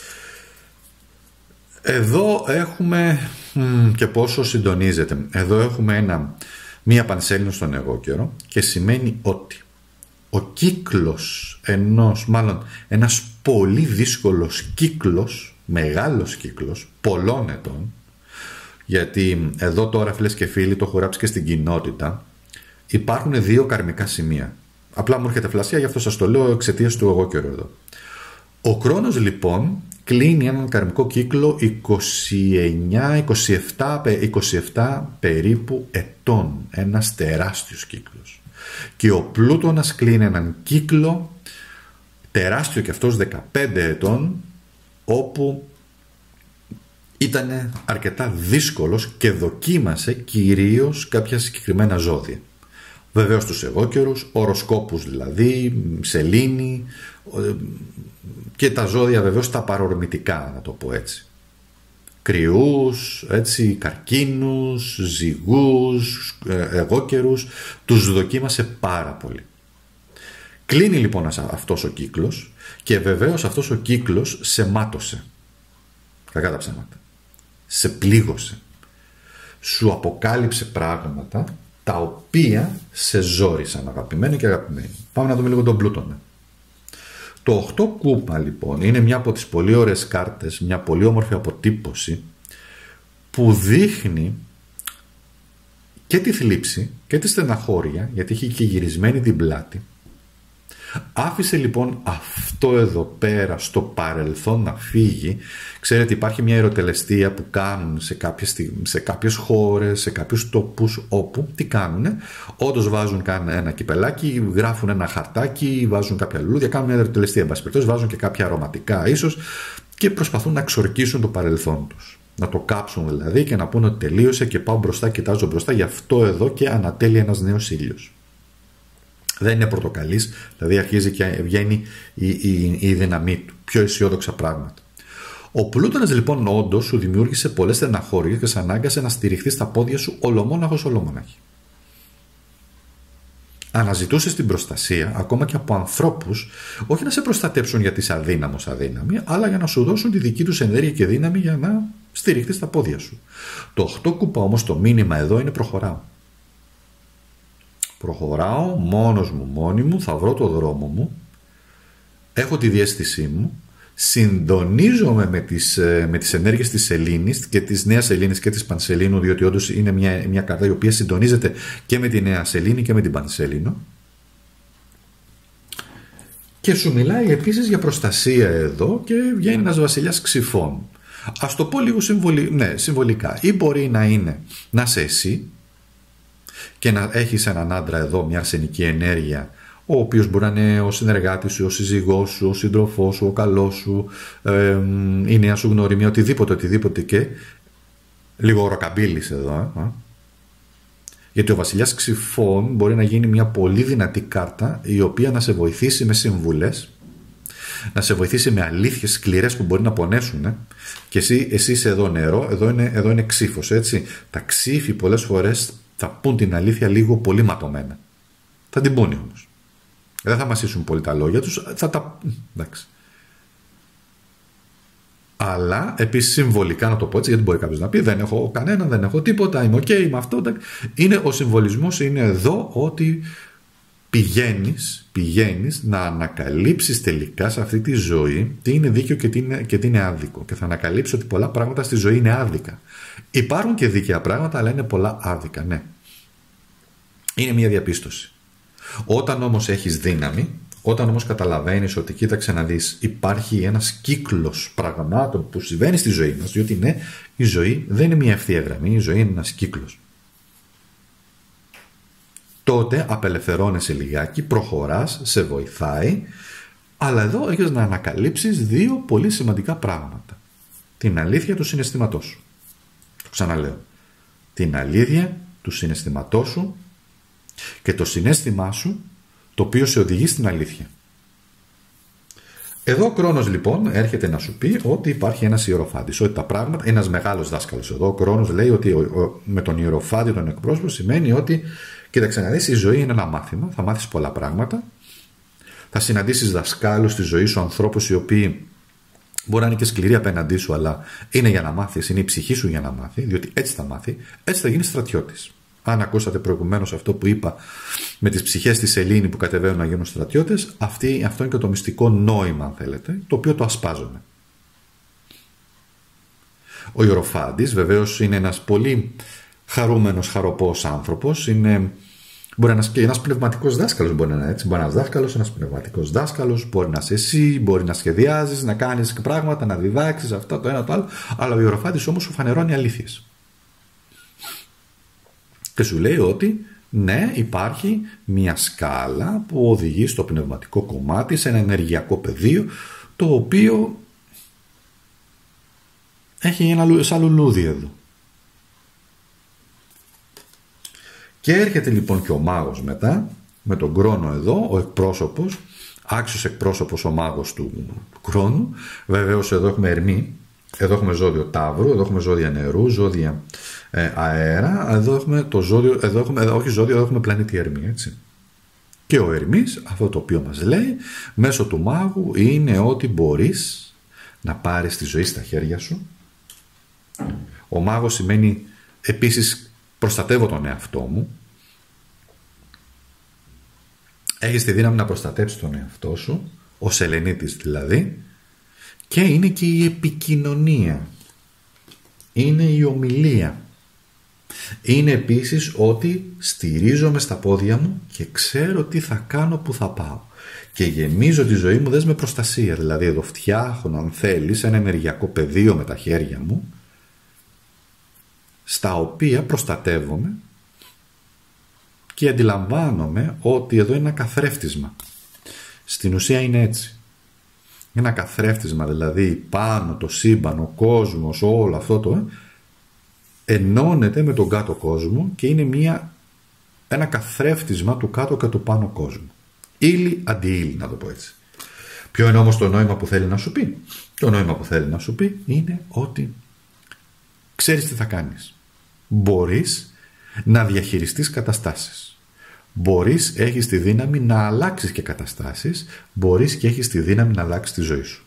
A: Εδώ έχουμε και πόσο συντονίζεται. Εδώ έχουμε μία πανσέλινο στον εγώ καιρό και σημαίνει ότι ο κύκλος ένας πολύ δύσκολος κύκλος, μεγάλος κύκλος, πολλών ετών, γιατί εδώ τώρα φίλες και φίλοι το έχω γράψει και στην κοινότητα, υπάρχουν δύο καρμικά σημεία. Απλά μου έρχεται φλασιά, γι' αυτό σας το λέω εξαιτίας του εγώ καιρό εδώ. Ο Κρόνος λοιπόν κλείνει έναν καρμικό κύκλο 27 περίπου ετών. Ένας τεράστιος κύκλος. Και ο Πλούτονας κλείνει έναν κύκλο τεράστιο και αυτός 15 ετών, όπου ήταν αρκετά δύσκολος και δοκίμασε κυρίως κάποια συγκεκριμένα ζώδια. Βεβαίως τους εγώκερους, οροσκόπους δηλαδή, σελήνη και τα ζώδια βεβαίως τα παρορμητικά, να το πω έτσι. Κρυούς, έτσι, καρκίνους, ζυγούς, εγώκερους, τους δοκίμασε πάρα πολύ. Κλείνει λοιπόν αυτός ο κύκλος και βεβαίως αυτός ο κύκλος σε μάτωσε. Κακά τα ψέματα. Σε πλήγωσε. Σου αποκάλυψε πράγματα τα οποία σε ζόρισαν, αγαπημένοι και αγαπημένοι. Πάμε να δούμε λίγο τον Πλούτονα. Το 8 κούπα λοιπόν είναι μια από τις πολύ ωραίες κάρτες, μια πολύ όμορφη αποτύπωση που δείχνει και τη θλίψη και τη στεναχώρια, γιατί έχει και γυρισμένη την πλάτη. Άφησε λοιπόν αυτό εδώ πέρα στο παρελθόν να φύγει. Ξέρετε, υπάρχει μια ερωτελεστία που κάνουν σε κάποιες χώρες, σε κάποιους τόπους, όπου τι κάνουνε? Όντως βάζουν ένα κυπελάκι, γράφουν ένα χαρτάκι, βάζουν κάποια λουλούδια, κάνουν μια ερωτελεστία, βάζουν και κάποια αρωματικά ίσως και προσπαθούν να εξορκίσουν το παρελθόν τους. Να το κάψουν δηλαδή και να πούνε ότι τελείωσε και πάω μπροστά, κοιτάζω μπροστά, γι' αυτό εδώ και ανατέλει ένας νέος ήλιος. Δεν είναι πορτοκαλής, δηλαδή αρχίζει και βγαίνει η δύναμή του, πιο αισιόδοξα πράγματα. Ο Πλούτονας λοιπόν όντως σου δημιούργησε πολλές στεναχώριες και σε ανάγκασε να στηριχθεί στα πόδια σου ολομόναχος ολομόναχη. Αναζητούσες την προστασία ακόμα και από ανθρώπους, όχι να σε προστατέψουν γιατί είσαι αδύναμος αδύναμη, αλλά για να σου δώσουν τη δική τους ενέργεια και δύναμη για να στηριχθεί στα πόδια σου. Το 8 κούπα όμως το μήνυμα εδώ είναι προχωράω. Προχωράω μόνος μου, μόνη μου, θα βρω το δρόμο μου, έχω τη διαίσθησή μου, συντονίζομαι με τις ενέργειες της σελήνης και της νέας σελήνης και της πανσελήνου, διότι όντως είναι μια κάρτα η οποία συντονίζεται και με τη νέα σελήνη και με την πανσελήνο, και σου μιλάει επίσης για προστασία εδώ και βγαίνει ένας βασιλιάς ξυφών. Ας το πω λίγο συμβολικά, ή μπορεί να είναι να είσαι εσύ και να έχεις έναν άντρα εδώ, μια αρσενική ενέργεια, ο οποίος μπορεί να είναι ο συνεργάτης σου, ο σύζυγός σου, ο σύντροφός σου, ο καλός σου, η νέα σου γνωριμία, οτιδήποτε και λίγο ροκαμπίλης εδώ. Γιατί ο βασιλιάς ξυφών μπορεί να γίνει μια πολύ δυνατή κάρτα η οποία να σε βοηθήσει με συμβουλές, να σε βοηθήσει με αλήθειες σκληρές που μπορεί να πονέσουν, και εσύ είσαι εδώ νερό, εδώ είναι ξύφος, έτσι. Τα ξύφη πολλές φορές θα πούν την αλήθεια λίγο πολύ ματωμένα. Θα την πούνε όμως. Δεν θα μασίσουν πολύ τα λόγια τους, εντάξει. Αλλά επίσης συμβολικά, να το πω έτσι, γιατί μπορεί κάποιος να πει δεν έχω κανέναν, δεν έχω τίποτα, είμαι ok με αυτό. Ο συμβολισμός είναι εδώ ότι πηγαίνεις να ανακαλύψεις τελικά σε αυτή τη ζωή τι είναι δίκαιο και τι είναι άδικο. Και θα ανακαλύψεις ότι πολλά πράγματα στη ζωή είναι άδικα. Υπάρχουν και δίκαια πράγματα, αλλά είναι πολλά άδικα, ναι. Είναι μια διαπίστωση. Όταν όμως έχεις δύναμη, όταν όμως καταλαβαίνεις ότι κοίταξε να δεις, υπάρχει ένας κύκλος πραγμάτων που συμβαίνει στη ζωή μας, διότι ναι, η ζωή δεν είναι μια ευθεία γραμμή, η ζωή είναι ένας κύκλος. Τότε απελευθερώνεσαι λιγάκι, προχωράς, σε βοηθάει, αλλά εδώ έχεις να ανακαλύψεις δύο πολύ σημαντικά πράγματα. Την αλήθεια του συναισθήματός σου. Το ξαναλέω. Την αλήθεια του συναισθήματός σου και το συναίσθημά σου το οποίο σε οδηγεί στην αλήθεια. Εδώ ο Κρόνος λοιπόν έρχεται να σου πει ότι υπάρχει ένας ιεροφάντης, ότι τα πράγματα, ένας μεγάλος δάσκαλος εδώ, ο Κρόνος λέει ότι με τον ιεροφάντη τον εκπρόσωπο σημαίνει ότι, κοίταξε να δεις, η ζωή είναι ένα μάθημα, θα μάθεις πολλά πράγματα, θα συναντήσεις δασκάλους στη ζωή σου, ανθρώπους οι οποίοι μπορεί να είναι και σκληροί απέναντί σου, αλλά είναι για να μάθεις, είναι η ψυχή σου για να μάθει, διότι έτσι θα μάθει, έτσι θα γίνει στρατιώτης. Αν ακούσατε προηγουμένως αυτό που είπα με τις ψυχές της Σελήνη που κατεβαίνουν να γίνουν στρατιώτες, αυτό είναι και το μυστικό νόημα, αν θέλετε, το οποίο το ασπάζομαι. Ο Ιεροφάντης βεβαίως είναι ένας πολύ χαρούμενος, χαροπός άνθρωπος, μπορεί να είναι και ένας πνευματικός δάσκαλος, μπορεί να είναι έτσι. Μπορεί να είναι ένας δάσκαλος, ένας πνευματικός δάσκαλος, μπορεί να είσαι εσύ, μπορεί να σχεδιάζεις, να κάνεις πράγματα, να διδάξεις αυτά, το ένα το άλλο. Αλλά ο Ιεροφάντης όμως σου φανερώνει αλήθειες. Και σου λέει ότι ναι, υπάρχει μια σκάλα που οδηγεί στο πνευματικό κομμάτι, σε ένα ενεργειακό πεδίο, το οποίο έχει ένα σαν λουλούδι εδώ. Και έρχεται λοιπόν και ο μάγος μετά, με τον Κρόνο εδώ, ο εκπρόσωπος, άξιος εκπρόσωπος ο μάγος του Κρόνου. Βεβαίως εδώ έχουμε Ερμή, εδώ έχουμε ζώδιο Ταύρου, εδώ έχουμε ζώδια νερού, ζώδια αέρα, εδώ έχουμε το ζώδιο, εδώ έχουμε πλανήτη Ερμή, έτσι. Και ο Ερμής, αυτό το οποίο μας λέει, μέσω του μάγου, είναι ότι μπορείς να πάρεις τη ζωή στα χέρια σου. Ο μάγος σημαίνει επίσης προστατεύω τον εαυτό μου. Έχεις τη δύναμη να προστατέψεις τον εαυτό σου, ο Σελενίτης δηλαδή, και είναι και η επικοινωνία. Είναι η ομιλία. Είναι επίσης ότι στηρίζομαι στα πόδια μου και ξέρω τι θα κάνω, που θα πάω. Και γεμίζω τη ζωή μου με προστασία. Δηλαδή εδώ φτιάχνω, αν θέλεις, ένα ενεργειακό πεδίο με τα χέρια μου, στα οποία προστατεύομαι και αντιλαμβάνομαι ότι εδώ είναι ένα καθρέφτισμα. Στην ουσία είναι έτσι. Ένα καθρέφτισμα, δηλαδή πάνω το σύμπαν, ο κόσμος, όλο αυτό το ενώνεται με τον κάτω κόσμο και είναι ένα καθρέφτισμα του κάτω και του πάνω κόσμου. Ύλη αντιύλη, να το πω έτσι. Ποιο είναι όμως το νόημα που θέλει να σου πει? Το νόημα που θέλει να σου πει είναι ότι ξέρεις τι θα κάνεις. Μπορείς να διαχειριστείς καταστάσεις. Μπορείς, έχεις τη δύναμη να αλλάξεις και καταστάσεις. Μπορείς και έχεις τη δύναμη να αλλάξεις τη ζωή σου.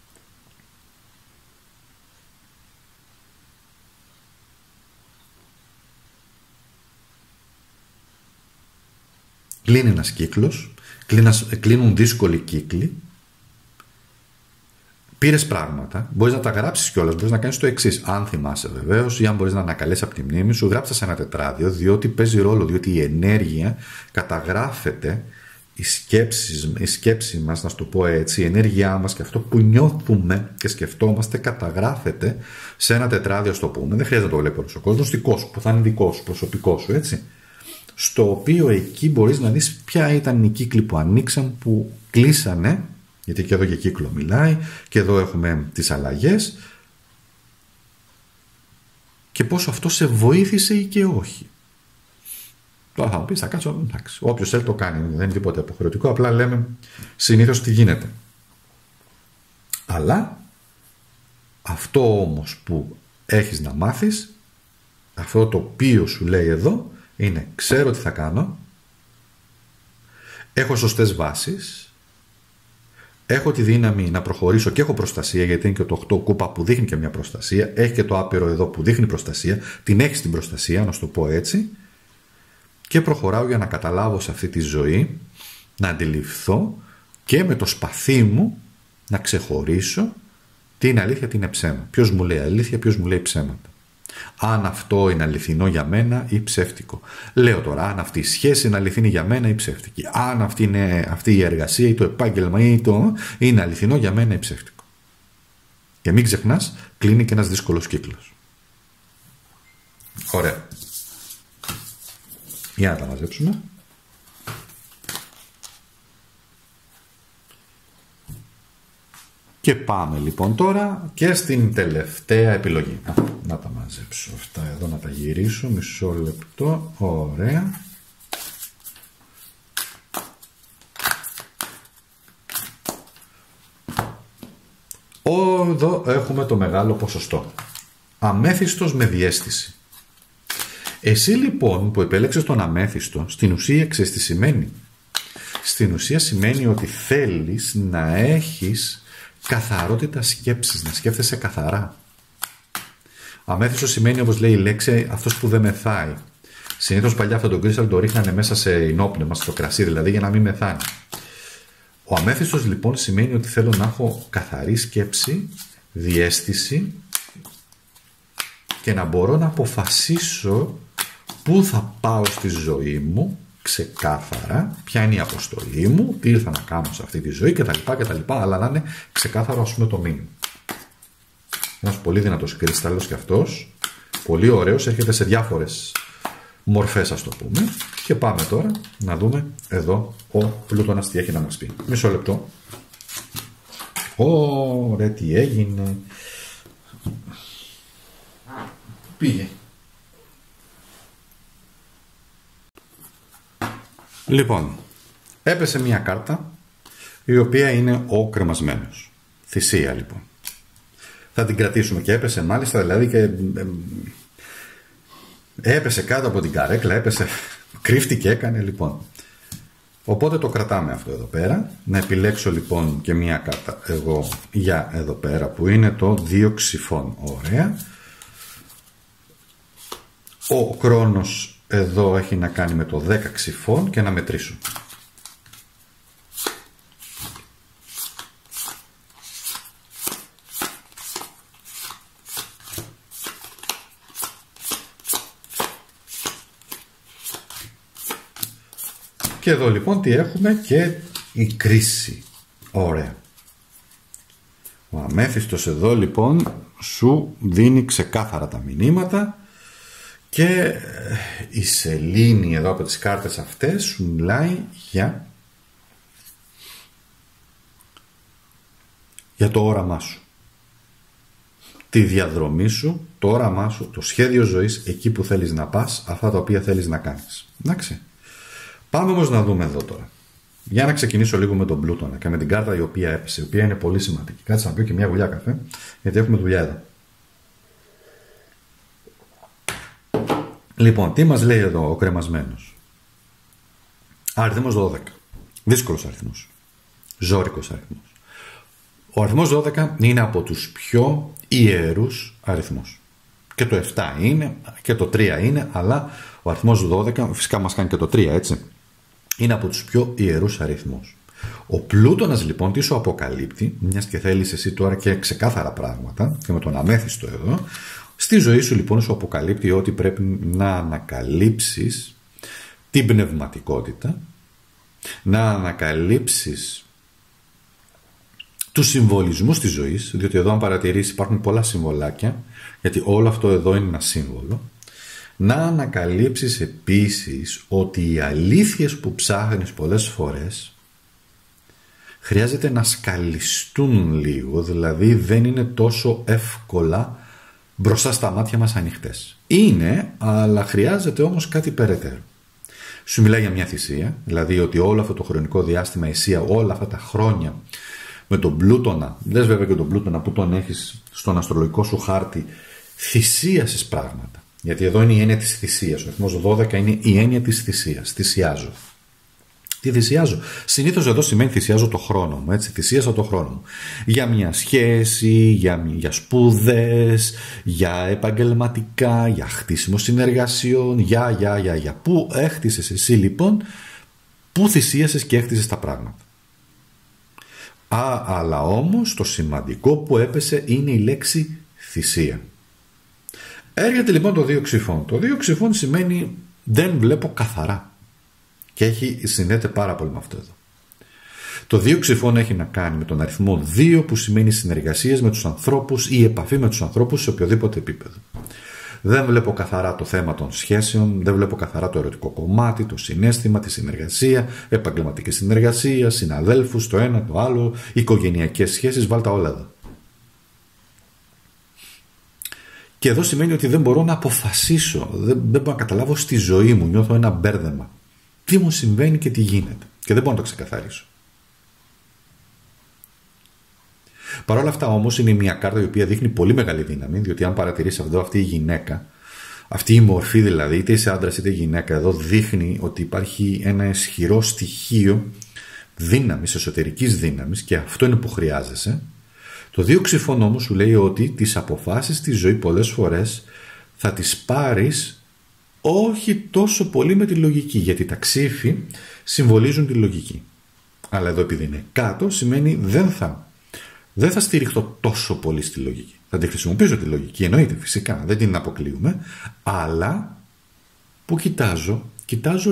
A: Κλείνει ένας κύκλος, κλείνουν δύσκολοι κύκλοι. Πήρες πράγματα, μπορείς να τα γράψεις κιόλας, μπορείς να κάνεις το εξής. Αν θυμάσαι βεβαίως, ή αν μπορείς να ανακαλέσεις από τη μνήμη σου, γράψτε σε ένα τετράδιο, διότι παίζει ρόλο, διότι η ενέργεια καταγράφεται, η σκέψη μας, να σου το πω έτσι, η ενέργειά μας και αυτό που νιώθουμε και σκεφτόμαστε καταγράφεται σε ένα τετράδιο, στο πούμε. Δεν χρειάζεται να το βλέπει όλος ο κόσμος, δικό σου, που θα είναι δικό σου, προσωπικό σου, έτσι. Στο οποίο εκεί μπορείς να δεις ποια ήταν οι κύκλοι που ανοίξαν, που κλείσανε. Γιατί και εδώ για κύκλο μιλάει και εδώ έχουμε τις αλλαγές και πόσο αυτό σε βοήθησε ή και όχι. Τώρα θα μου πεις, θα κάτσω, εντάξει, όποιος θέλει το κάνει, δεν είναι τίποτα υποχρεωτικό, απλά λέμε συνήθως τι γίνεται. Αλλά αυτό όμως που έχεις να μάθεις, αυτό το οποίο σου λέει εδώ είναι ξέρω τι θα κάνω, έχω σωστές βάσεις, έχω τη δύναμη να προχωρήσω και έχω προστασία, γιατί είναι και το 8 κούπα που δείχνει και μια προστασία. Έχει και το άπειρο εδώ που δείχνει προστασία. Την έχεις την προστασία, να σου το πω έτσι. Και προχωράω για να καταλάβω σε αυτή τη ζωή, να αντιληφθώ και με το σπαθί μου να ξεχωρίσω τι είναι αλήθεια, τι είναι ψέμα. Ποιος μου λέει αλήθεια, ποιος μου λέει ψέματα. Αν αυτό είναι αληθινό για μένα ή ψεύτικο. Λέω τώρα, αν αυτή η σχέση είναι αληθινή για μένα ή ψεύτικη. Αν αυτή η εργασία ή το επάγγελμα ή είναι αληθινό για μένα ή ψεύτικο. Και μην ξεχνάς, κλείνει και ένας δύσκολος κύκλος. Ωραία. Για να τα μαζέψουμε. Και πάμε λοιπόν τώρα και στην τελευταία επιλογή. Να τα μαζέψω αυτά εδώ, να τα γυρίσω. Μισό λεπτό. Ωραία. Εδώ έχουμε το μεγάλο ποσοστό. Αμέθιστος με διαίσθηση. Εσύ λοιπόν που επέλεξες τον αμέθιστο, στην ουσία ξέρεις τι σημαίνει? Στην ουσία σημαίνει ότι θέλεις να έχεις καθαρότητα σκέψης, να σκέφτεσαι καθαρά. Αμέθιστο σημαίνει, όπως λέει η λέξη, αυτός που δεν μεθάει. Συνήθως παλιά αυτό το κρίσταλ το ρίχνανε μέσα σε ενόπνευμα, στο κρασί δηλαδή, για να μην μεθάνει. Ο αμέθιστος λοιπόν σημαίνει ότι θέλω να έχω καθαρή σκέψη, διαίσθηση και να μπορώ να αποφασίσω πού θα πάω στη ζωή μου ξεκάθαρα, ποια είναι η αποστολή μου, τι ήρθα να κάνω σε αυτή τη ζωή κτλ. Αλλά να είναι ξεκάθαρο, ας πούμε, το μήνυμα. Ένας πολύ δυνατός κρίσταλλος και αυτός, πολύ ωραίος, έρχεται σε διάφορες μορφές, ας το πούμε. Και πάμε τώρα να δούμε εδώ ο Πλούτονας τι έχει να μας πει. Μισό λεπτό. Ωραία, τι έγινε. Πήγε. Λοιπόν, έπεσε μια κάρτα η οποία είναι ο κρεμασμένος. Θυσία λοιπόν. Θα την κρατήσουμε και έπεσε μάλιστα, δηλαδή και έπεσε κάτω από την καρέκλα, έπεσε, κρύφτηκε, έκανε λοιπόν. Οπότε το κρατάμε αυτό εδώ πέρα. Να επιλέξω λοιπόν και μια κάρτα εγώ για εδώ πέρα που είναι το 2 ξυφών. Ωραία. Ο χρόνος εδώ έχει να κάνει με το 10 ξυφών και να μετρήσω. Και εδώ λοιπόν τι έχουμε? Και η κρίση. Ωραία. Ο αμέθιστος εδώ λοιπόν σου δίνει ξεκάθαρα τα μηνύματα και η σελήνη εδώ από τις κάρτες αυτές σου μιλάει για το όραμά σου. Τη διαδρομή σου, το όραμά σου, το σχέδιο ζωής, εκεί που θέλεις να πας, αυτά τα οποία θέλεις να κάνεις. Εντάξει. Πάμε όμως να δούμε εδώ τώρα. Για να ξεκινήσω λίγο με τον Πλούτονα και με την κάρτα η οποία έπεσε, η οποία είναι πολύ σημαντική. Κάτσε να πιω και μια γουλιά καφέ, γιατί έχουμε δουλειά εδώ. Λοιπόν, τι μας λέει εδώ ο κρεμασμένος? Αριθμός 12. Δύσκολος αριθμός. Ζώρικος αριθμός. Ο αριθμός 12 είναι από τους πιο ιερούς αριθμούς. Και το 7 είναι και το 3 είναι, αλλά ο αριθμός 12, φυσικά μας κάνει και το 3, έτσι, είναι από τους πιο ιερούς αριθμούς. Ο Πλούτονας λοιπόν τι σου αποκαλύπτει, μιας και θέλεις εσύ τώρα και ξεκάθαρα πράγματα, και με τον αμέθιστο εδώ, στη ζωή σου λοιπόν σου αποκαλύπτει ότι πρέπει να ανακαλύψεις την πνευματικότητα, να ανακαλύψεις τους συμβολισμούς της ζωής, διότι εδώ αν παρατηρήσεις υπάρχουν πολλά συμβολάκια, γιατί όλο αυτό εδώ είναι ένα σύμβολο. Να ανακαλύψεις επίσης ότι οι αλήθειες που ψάχνεις πολλές φορές χρειάζεται να σκαλιστούν λίγο, δηλαδή δεν είναι τόσο εύκολα μπροστά στα μάτια μας ανοιχτές. Είναι, αλλά χρειάζεται όμως κάτι περαιτέρω. Σου μιλάει για μια θυσία, δηλαδή ότι όλο αυτό το χρονικό διάστημα εσύ όλα αυτά τα χρόνια με τον Πλούτονα, δες βέβαια και τον Πλούτονα που τον έχεις στον αστρολογικό σου χάρτη, θυσίασες πράγματα. Γιατί εδώ είναι η έννοια της θυσίας. Ο αριθμός 12 είναι η έννοια της θυσίας. Θυσιάζω. Τι θυσιάζω? Συνήθως εδώ σημαίνει θυσιάζω το χρόνο μου. Έτσι, θυσίασα το χρόνο μου. Για μια σχέση, για σπούδες, για επαγγελματικά, για χτίσιμο συνεργασιών, για. Πού έχτισες εσύ λοιπόν, πού θυσίασες και έχτισες τα πράγματα. Αλλά όμως το σημαντικό που έπεσε είναι η λέξη θυσία. Έρχεται λοιπόν το 2 ξυφών. Το 2 ξυφών σημαίνει δεν βλέπω καθαρά. Και συνδέεται πάρα πολύ με αυτό εδώ. Το 2 ξυφών έχει να κάνει με τον αριθμό 2 που σημαίνει συνεργασίες με τους ανθρώπους ή επαφή με τους ανθρώπους σε οποιοδήποτε επίπεδο. Δεν βλέπω καθαρά το θέμα των σχέσεων, δεν βλέπω καθαρά το ερωτικό κομμάτι, το συναίσθημα, τη συνεργασία, επαγγελματική συνεργασία, συναδέλφους, το ένα, το άλλο, οικογενειακές σχέσεις, βάλτε όλα εδώ. Και εδώ σημαίνει ότι δεν μπορώ να αποφασίσω, δεν μπορώ να καταλάβω στη ζωή μου, νιώθω ένα μπέρδεμα. Τι μου συμβαίνει και τι γίνεται. Και δεν μπορώ να το ξεκαθαρίσω. Παρ' όλα αυτά όμως είναι μια κάρτα η οποία δείχνει πολύ μεγάλη δύναμη, διότι αν παρατηρήσει εδώ αυτή η γυναίκα, αυτή η μορφή δηλαδή, είτε είσαι άντρας είτε γυναίκα, εδώ δείχνει ότι υπάρχει ένα ισχυρό στοιχείο δύναμης, εσωτερικής δύναμης, και αυτό είναι που χρειάζεσαι. Το 2 ξυφών όμως σου λέει ότι τις αποφάσεις στη ζωή πολλές φορές θα τις πάρεις όχι τόσο πολύ με τη λογική, γιατί τα ξύφη συμβολίζουν τη λογική. Αλλά εδώ επειδή είναι κάτω σημαίνει δεν θα στηριχτώ τόσο πολύ στη λογική. Θα τη χρησιμοποιήσω τη λογική, εννοείται φυσικά, δεν την αποκλείουμε, αλλά που κοιτάζω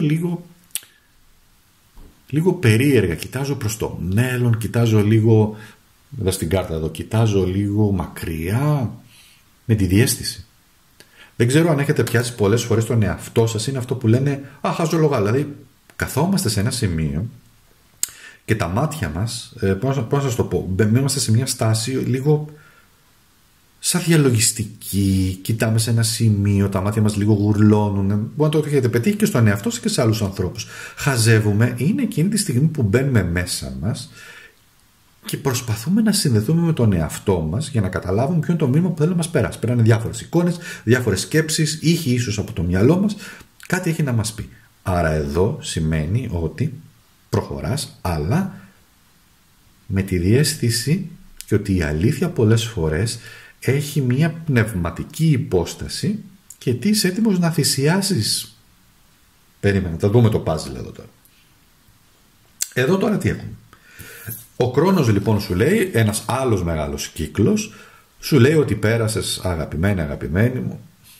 A: λίγο περίεργα, κοιτάζω προς το μέλλον, κοιτάζω λίγο, εδώ στην κάρτα εδώ, κοιτάζω λίγο μακριά, με τη διαίσθηση. Δεν ξέρω αν έχετε πιάσει πολλές φορές τον εαυτό σας, είναι αυτό που λένε χαζολογά, δηλαδή καθόμαστε σε ένα σημείο και τα μάτια μας, πώς να σας το πω, είμαστε σε μια στάση λίγο σαν διαλογιστική, κοιτάμε σε ένα σημείο, τα μάτια μας λίγο γουρλώνουν. Μπορεί να το έχετε πετύχει και στον εαυτό σας και σε άλλους ανθρώπους. Χαζεύουμε, είναι εκείνη τη στιγμή που μπαίνουμε μέσα μας και προσπαθούμε να συνδεθούμε με τον εαυτό μας για να καταλάβουμε ποιο είναι το μήνυμα που θέλει να μας περάσει. Περάνε διάφορες εικόνες, διάφορες σκέψεις, ήχοι ίσως από το μυαλό μας, κάτι έχει να μας πει. Άρα εδώ σημαίνει ότι προχωράς, αλλά με τη διαίσθηση και ότι η αλήθεια πολλές φορές έχει μια πνευματική υπόσταση και τι είσαι έτοιμος να θυσιάσεις. Περίμενε, θα δούμε το πάζλ εδώ τώρα. Εδώ τώρα τι έχουμε. Ο χρόνος λοιπόν σου λέει, ένας άλλος μεγάλος κύκλος, σου λέει ότι πέρασες αγαπημένη μου.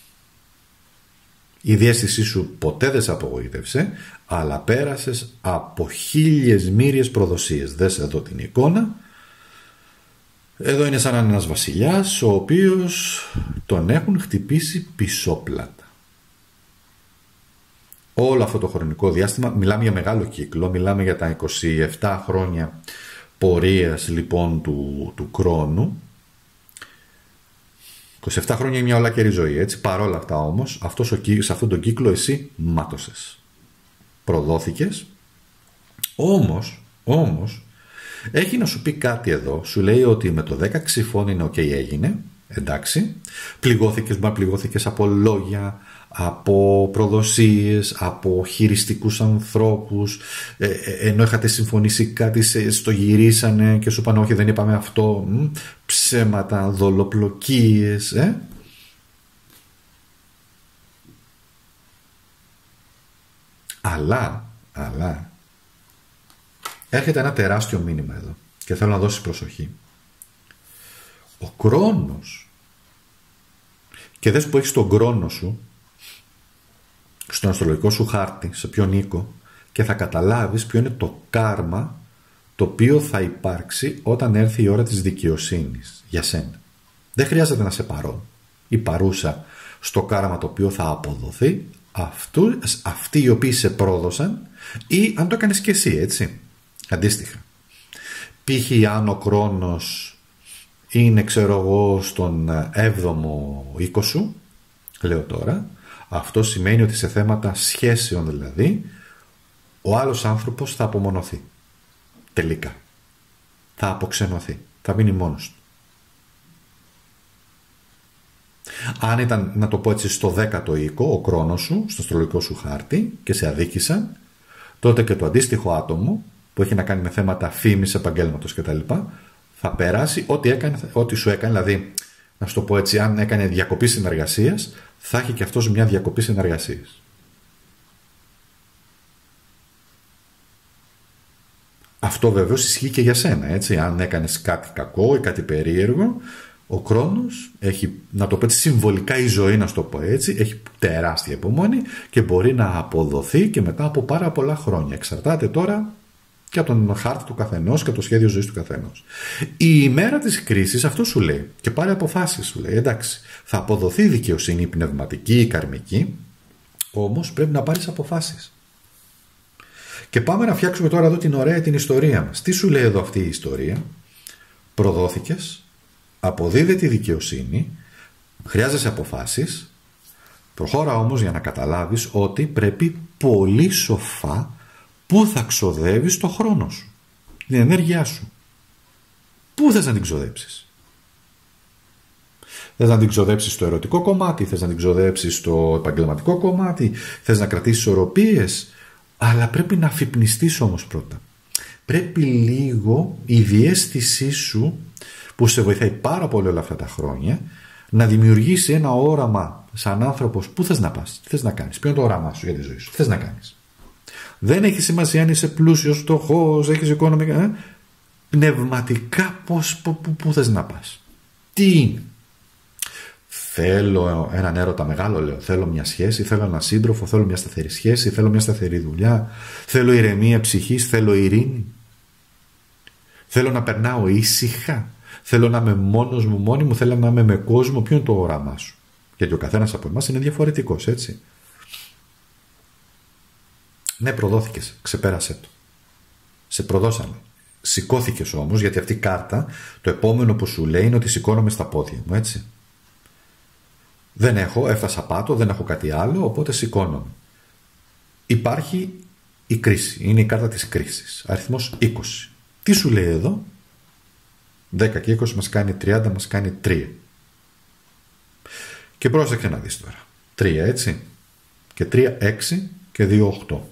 A: Η διαίσθησή σου ποτέ δεν σε απογοήτευσε, αλλά πέρασες από 1000 μύριες προδοσίες. Δες εδώ την εικόνα. Εδώ είναι σαν ένας βασιλιάς, ο οποίος τον έχουν χτυπήσει πισόπλατα. Όλο αυτό το χρονικό διάστημα, μιλάμε για μεγάλο κύκλο, μιλάμε για τα 27 χρόνια πορείας λοιπόν του χρόνου. 27 χρόνια είναι μια ολάκερη ζωή, έτσι. Παρόλα αυτά όμως, σε αυτόν τον κύκλο εσύ μάτωσες. Προδόθηκες. Όμως, έχει να σου πει κάτι εδώ. Σου λέει ότι με το 10 ξυφών είναι ok, έγινε. Εντάξει. Πληγώθηκες από λόγια, από προδοσίες, από χειριστικούς ανθρώπους, ενώ είχατε συμφωνήσει κάτι στο γυρίσανε και σου είπαν όχι δεν είπαμε αυτό, ψέματα, δολοπλοκίες, αλλά έρχεται ένα τεράστιο μήνυμα εδώ και θέλω να δώσεις προσοχή. Ο χρόνος, και δες που έχεις τον χρόνο σου στον αστρολογικό σου χάρτη, σε ποιον οίκο, και θα καταλάβεις ποιο είναι το κάρμα το οποίο θα υπάρξει όταν έρθει η ώρα της δικαιοσύνης για σένα. Δεν χρειάζεται να σε παρών ή παρούσα στο κάρμα το οποίο θα αποδοθεί αυτοί οι οποίοι σε πρόδωσαν, ή αν το έκανες και εσύ, έτσι, αντίστοιχα. Π.χ. αν ο χρόνος είναι, ξέρω εγώ, στον 7ο οίκο σου, λέω τώρα, αυτό σημαίνει ότι σε θέματα σχέσεων δηλαδή, ο άλλος άνθρωπος θα απομονωθεί. Τελικά. Θα αποξενωθεί. Θα μείνει μόνος του. Αν ήταν, να το πω έτσι, στο 10ο οίκο, ο χρόνος σου, στο αστρολογικό σου χάρτη και σε αδίκησαν, τότε και το αντίστοιχο άτομο που έχει να κάνει με θέματα φήμης, επαγγέλματος κτλ. Θα περάσει ό,τι σου έκανε, δηλαδή, να σου το πω έτσι, αν έκανε διακοπή συνεργασίας, θα έχει και αυτός μια διακοπή συνεργασίας. Αυτό βεβαίως ισχύει και για σένα, έτσι. Αν έκανες κάτι κακό ή κάτι περίεργο, ο χρόνος έχει, να το πω έτσι, συμβολικά η ζωή, να σου το πω έτσι, έχει τεράστια υπομονή και μπορεί να αποδοθεί και μετά από πάρα πολλά χρόνια. Εξαρτάται τώρα και από τον χάρτη του καθενός και το σχέδιο ζωής του καθενός. Η ημέρα της κρίσης αυτό σου λέει και πάρε αποφάσεις, σου λέει. Εντάξει, θα αποδοθεί η δικαιοσύνη, η πνευματική, η καρμική, όμως πρέπει να πάρεις αποφάσεις. Και πάμε να φτιάξουμε τώρα εδώ την ωραία την ιστορία μας. Τι σου λέει εδώ αυτή η ιστορία? Προδόθηκες, αποδίδεται η δικαιοσύνη, χρειάζεσαι αποφάσεις. Προχώρα όμως για να καταλάβεις ότι πρέπει πολύ σοφά πού θα ξοδεύεις το χρόνο σου, την ενέργειά σου. Πού θες να την ξοδέψεις? Θες να την ξοδέψεις στο ερωτικό κομμάτι, θες να την ξοδέψεις στο επαγγελματικό κομμάτι, θες να κρατήσεις ισορροπίες, αλλά πρέπει να αφυπνιστείς όμως πρώτα. Πρέπει λίγο η διαίσθησή σου, που σε βοηθάει πάρα πολύ όλα αυτά τα χρόνια, να δημιουργήσει ένα όραμα σαν άνθρωπος. Πού θες να πας, τι θες να κάνεις, ποιο είναι το όραμά σου για τη ζωή σου, τι θες να κάνεις. Δεν έχει σημασία αν είσαι πλούσιος, φτωχός, έχεις οικονομικά. Πνευματικά πού θες να πας, τι είναι. Θέλω έναν έρωτα μεγάλο, λέω. Θέλω μια σχέση, θέλω έναν σύντροφο, θέλω μια σταθερή σχέση, θέλω μια σταθερή δουλειά, θέλω ηρεμία ψυχής, θέλω ειρήνη. Θέλω να περνάω ήσυχα, θέλω να είμαι μόνος μου, μόνη μου, θέλω να είμαι με κόσμο. Ποιο είναι το όραμά σου? Γιατί ο καθένας από εμάς είναι διαφορετικός, έτσι. Ναι, προδόθηκες, ξεπέρασέ το. Σε προδώσανε. Σηκώθηκες όμως, γιατί αυτή η κάρτα, το επόμενο που σου λέει είναι ότι σηκώνομαι στα πόδια μου, έτσι. Δεν έχω, έφτασα πάτο, δεν έχω κάτι άλλο, οπότε σηκώνομαι. Υπάρχει η κρίση, είναι η κάρτα της κρίσης, αριθμός 20. Τι σου λέει εδώ? 10 και 20 μας κάνει 30, μας κάνει 3. Και πρόσεξε να δεις τώρα. 3, έτσι. Και 3, 6 και 2, 8.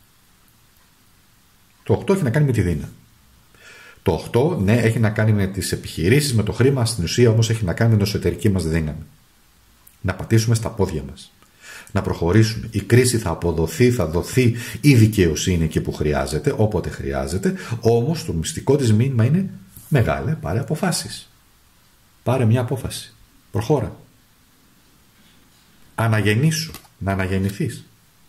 A: Το 8 έχει να κάνει με τη δύναμη. Το 8, ναι, έχει να κάνει με τις επιχειρήσεις, με το χρήμα, στην ουσία όμως έχει να κάνει με την εσωτερική μας δύναμη. Να πατήσουμε στα πόδια μας. Να προχωρήσουμε. Η κρίση θα αποδοθεί, θα δοθεί η δικαιοσύνη εκεί που χρειάζεται, όποτε χρειάζεται, όμως το μυστικό της μήνυμα είναι μεγάλε, πάρε αποφάσεις. Πάρε μια απόφαση. Προχώρα. Αναγεννήσου. Να αναγεννηθείς.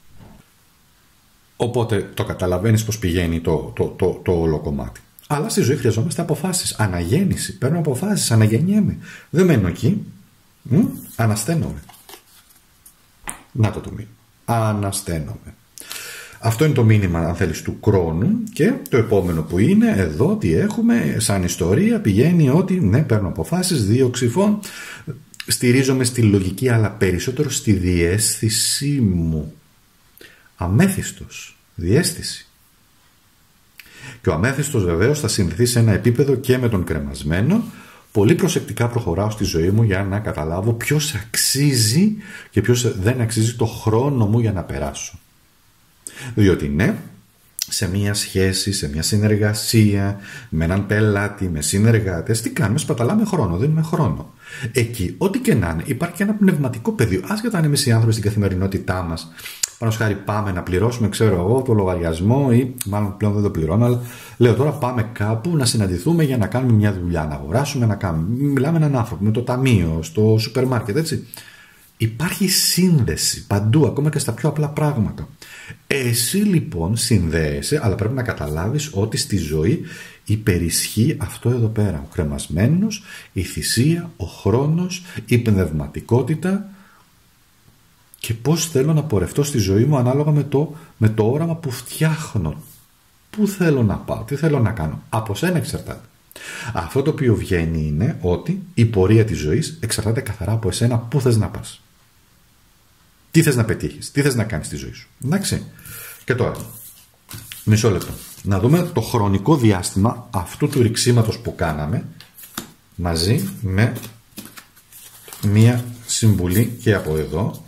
A: Οπότε το καταλαβαίνεις πως πηγαίνει το όλο κομμάτι. Αλλά στη ζωή χρειαζόμαστε αποφάσεις. Αναγέννηση. Παίρνω αποφάσεις. Αναγεννιέμαι. Δεν μένω εκεί. Ανασταίνομαι. Να το μήνυμα. Ανασταίνομαι. Αυτό είναι το μήνυμα, αν θέλεις, του χρόνου. Και το επόμενο που είναι εδώ, τι έχουμε σαν ιστορία, πηγαίνει ότι ναι, παίρνω αποφάσεις, 2 ξυφών, στηρίζομαι στη λογική, αλλά περισσότερο στη διαίσθησή μου. Αμέθιστος, διαίσθηση. Και ο αμέθιστος βεβαίως θα συνδεθεί σε ένα επίπεδο και με τον κρεμασμένο. Πολύ προσεκτικά προχωράω στη ζωή μου για να καταλάβω ποιος αξίζει και ποιος δεν αξίζει το χρόνο μου για να περάσω. Διότι ναι, σε μια σχέση, σε μια συνεργασία, με έναν πελάτη, με συνεργάτες, τι κάνουμε? Σπαταλάμε χρόνο, δίνουμε χρόνο. Εκεί, ό,τι και να είναι, υπάρχει και ένα πνευματικό πεδίο. Άσχετα αν εμείς οι άνθρωποι στην καθημερινότητά μας, πάνω χάρη πάμε να πληρώσουμε, ξέρω εγώ, το λογαριασμό, ή μάλλον πλέον δεν το πληρώνω, αλλά λέω τώρα πάμε κάπου να συναντηθούμε για να κάνουμε μια δουλειά, να αγοράσουμε, να κάνουμε. Μιλάμε με έναν άνθρωπο, με το ταμείο, στο σούπερ μάρκετ, έτσι. Υπάρχει σύνδεση παντού, ακόμα και στα πιο απλά πράγματα. Εσύ λοιπόν συνδέεσαι, αλλά πρέπει να καταλάβεις ότι στη ζωή υπερισχύει αυτό εδώ πέρα. Ο κρεμασμένος, η θυσία, ο χρόνος, η πνευματικότητα και πώς θέλω να πορευτώ στη ζωή μου ανάλογα με το όραμα που φτιάχνω. Πού θέλω να πάω, τι θέλω να κάνω. Από σένα εξαρτάται. Αυτό το οποίο βγαίνει είναι ότι η πορεία της ζωής εξαρτάται καθαρά από εσένα. Πού θες να πας. Τι θες να πετύχεις, τι θες να κάνεις στη ζωή σου. Εντάξει. Και τώρα, μισό λεπτό. Να δούμε το χρονικό διάστημα αυτού του ρηξίματος που κάναμε μαζί με μία συμβουλή και από εδώ.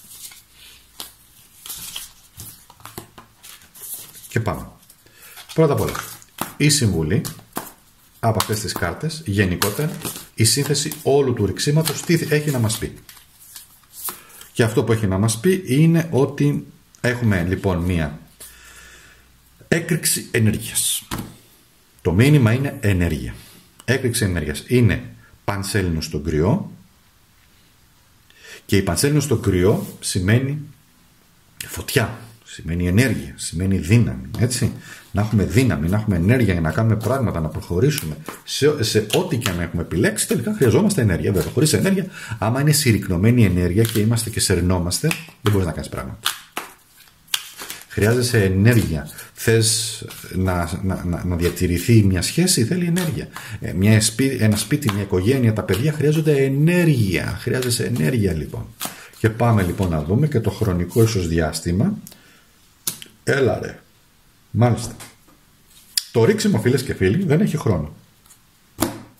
A: Και πάμε. Πρώτα απ' όλα, η συμβουλή από αυτές τις κάρτες, γενικότερα, η σύνθεση όλου του ρηξίματος, τι έχει να μας πει. Και αυτό που έχει να μας πει είναι ότι έχουμε λοιπόν μία έκρηξη ενέργειας. Το μήνυμα είναι ενέργεια. Έκρηξη ενέργειας είναι πανσέλινο στον κρυό και η πανσέλινο στον κρυό σημαίνει φωτιά, σημαίνει ενέργεια, σημαίνει δύναμη, έτσι. Να έχουμε δύναμη, να έχουμε ενέργεια για να κάνουμε πράγματα, να προχωρήσουμε σε ό,τι και αν έχουμε επιλέξει. Τελικά χρειαζόμαστε ενέργεια. Βέβαια, χωρίς ενέργεια, άμα είναι συρρυκνωμένη η ενέργεια και είμαστε και σερνόμαστε, δεν μπορείς να κάνεις πράγματα. Χρειάζεσαι ενέργεια. Θες να διατηρηθεί μια σχέση, θέλει ενέργεια. Ένα σπίτι, μια οικογένεια, τα παιδιά χρειάζονται ενέργεια. Χρειάζεσαι ενέργεια λοιπόν. Και πάμε λοιπόν να δούμε και το χρονικό ίσως διάστημα. Έλα ρε. Μάλιστα. Το ρίξιμο, φίλες και φίλοι, δεν έχει χρόνο.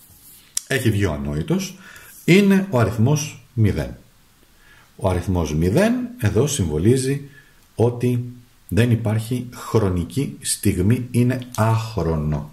A: έχει βγει ο ανόητος, είναι ο αριθμός 0. Ο αριθμός 0 εδώ συμβολίζει ότι δεν υπάρχει χρονική στιγμή, είναι άχρονο.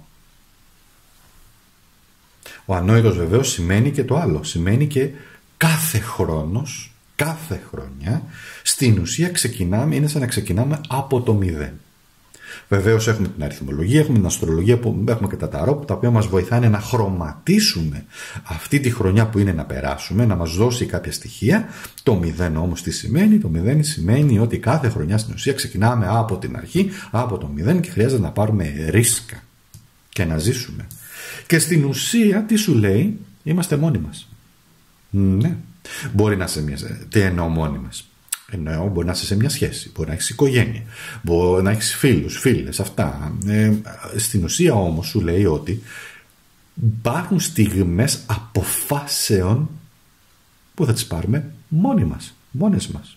A: Ο ανόητος βεβαίως σημαίνει και το άλλο, σημαίνει και κάθε χρόνος, κάθε χρονιά, στην ουσία ξεκινάμε, είναι σαν να ξεκινάμε από το 0. Βεβαίως έχουμε την αριθμολογία, έχουμε την αστρολογία, έχουμε και τα ταρό, τα οποία μας βοηθάνε να χρωματίσουμε αυτή τη χρονιά που είναι να περάσουμε, να μας δώσει κάποια στοιχεία. Το 0 όμως τι σημαίνει? Το 0 σημαίνει ότι κάθε χρονιά στην ουσία ξεκινάμε από την αρχή, από το 0 και χρειάζεται να πάρουμε ρίσκα και να ζήσουμε. Και στην ουσία τι σου λέει? Είμαστε μόνοι μας. Ναι. Μπορεί να είσαι τι εννοώ μόνοι μας? Εννοώ, μπορεί να είσαι σε μια σχέση, μπορεί να έχεις οικογένεια, μπορεί να έχεις φίλους, φίλες, αυτά. Στην ουσία όμως σου λέει ότι υπάρχουν στιγμές αποφάσεων που θα τις πάρουμε μόνοι μας, μόνες μας.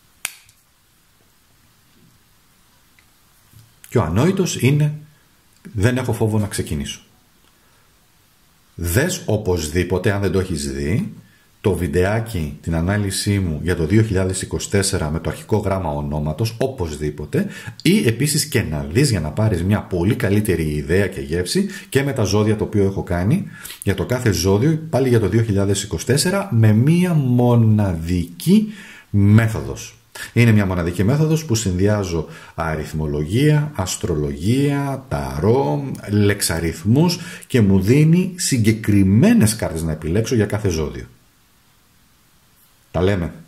A: Και ο ανόητος είναι δεν έχω φόβο να ξεκινήσω. Δες οπωσδήποτε, αν δεν το έχεις δει, το βιντεάκι, την ανάλυση μου για το 2024 με το αρχικό γράμμα ονόματος, οπωσδήποτε, ή επίσης και να δεις για να πάρεις μια πολύ καλύτερη ιδέα και γεύση και με τα ζώδια το οποίο έχω κάνει, για το κάθε ζώδιο, πάλι για το 2024, με μια μοναδική μέθοδος. Είναι μια μοναδική μέθοδος που συνδυάζω αριθμολογία, αστρολογία, ταρό, λεξαριθμούς και μου δίνει συγκεκριμένες κάρτες να επιλέξω για κάθε ζώδιο. Τα λέμε.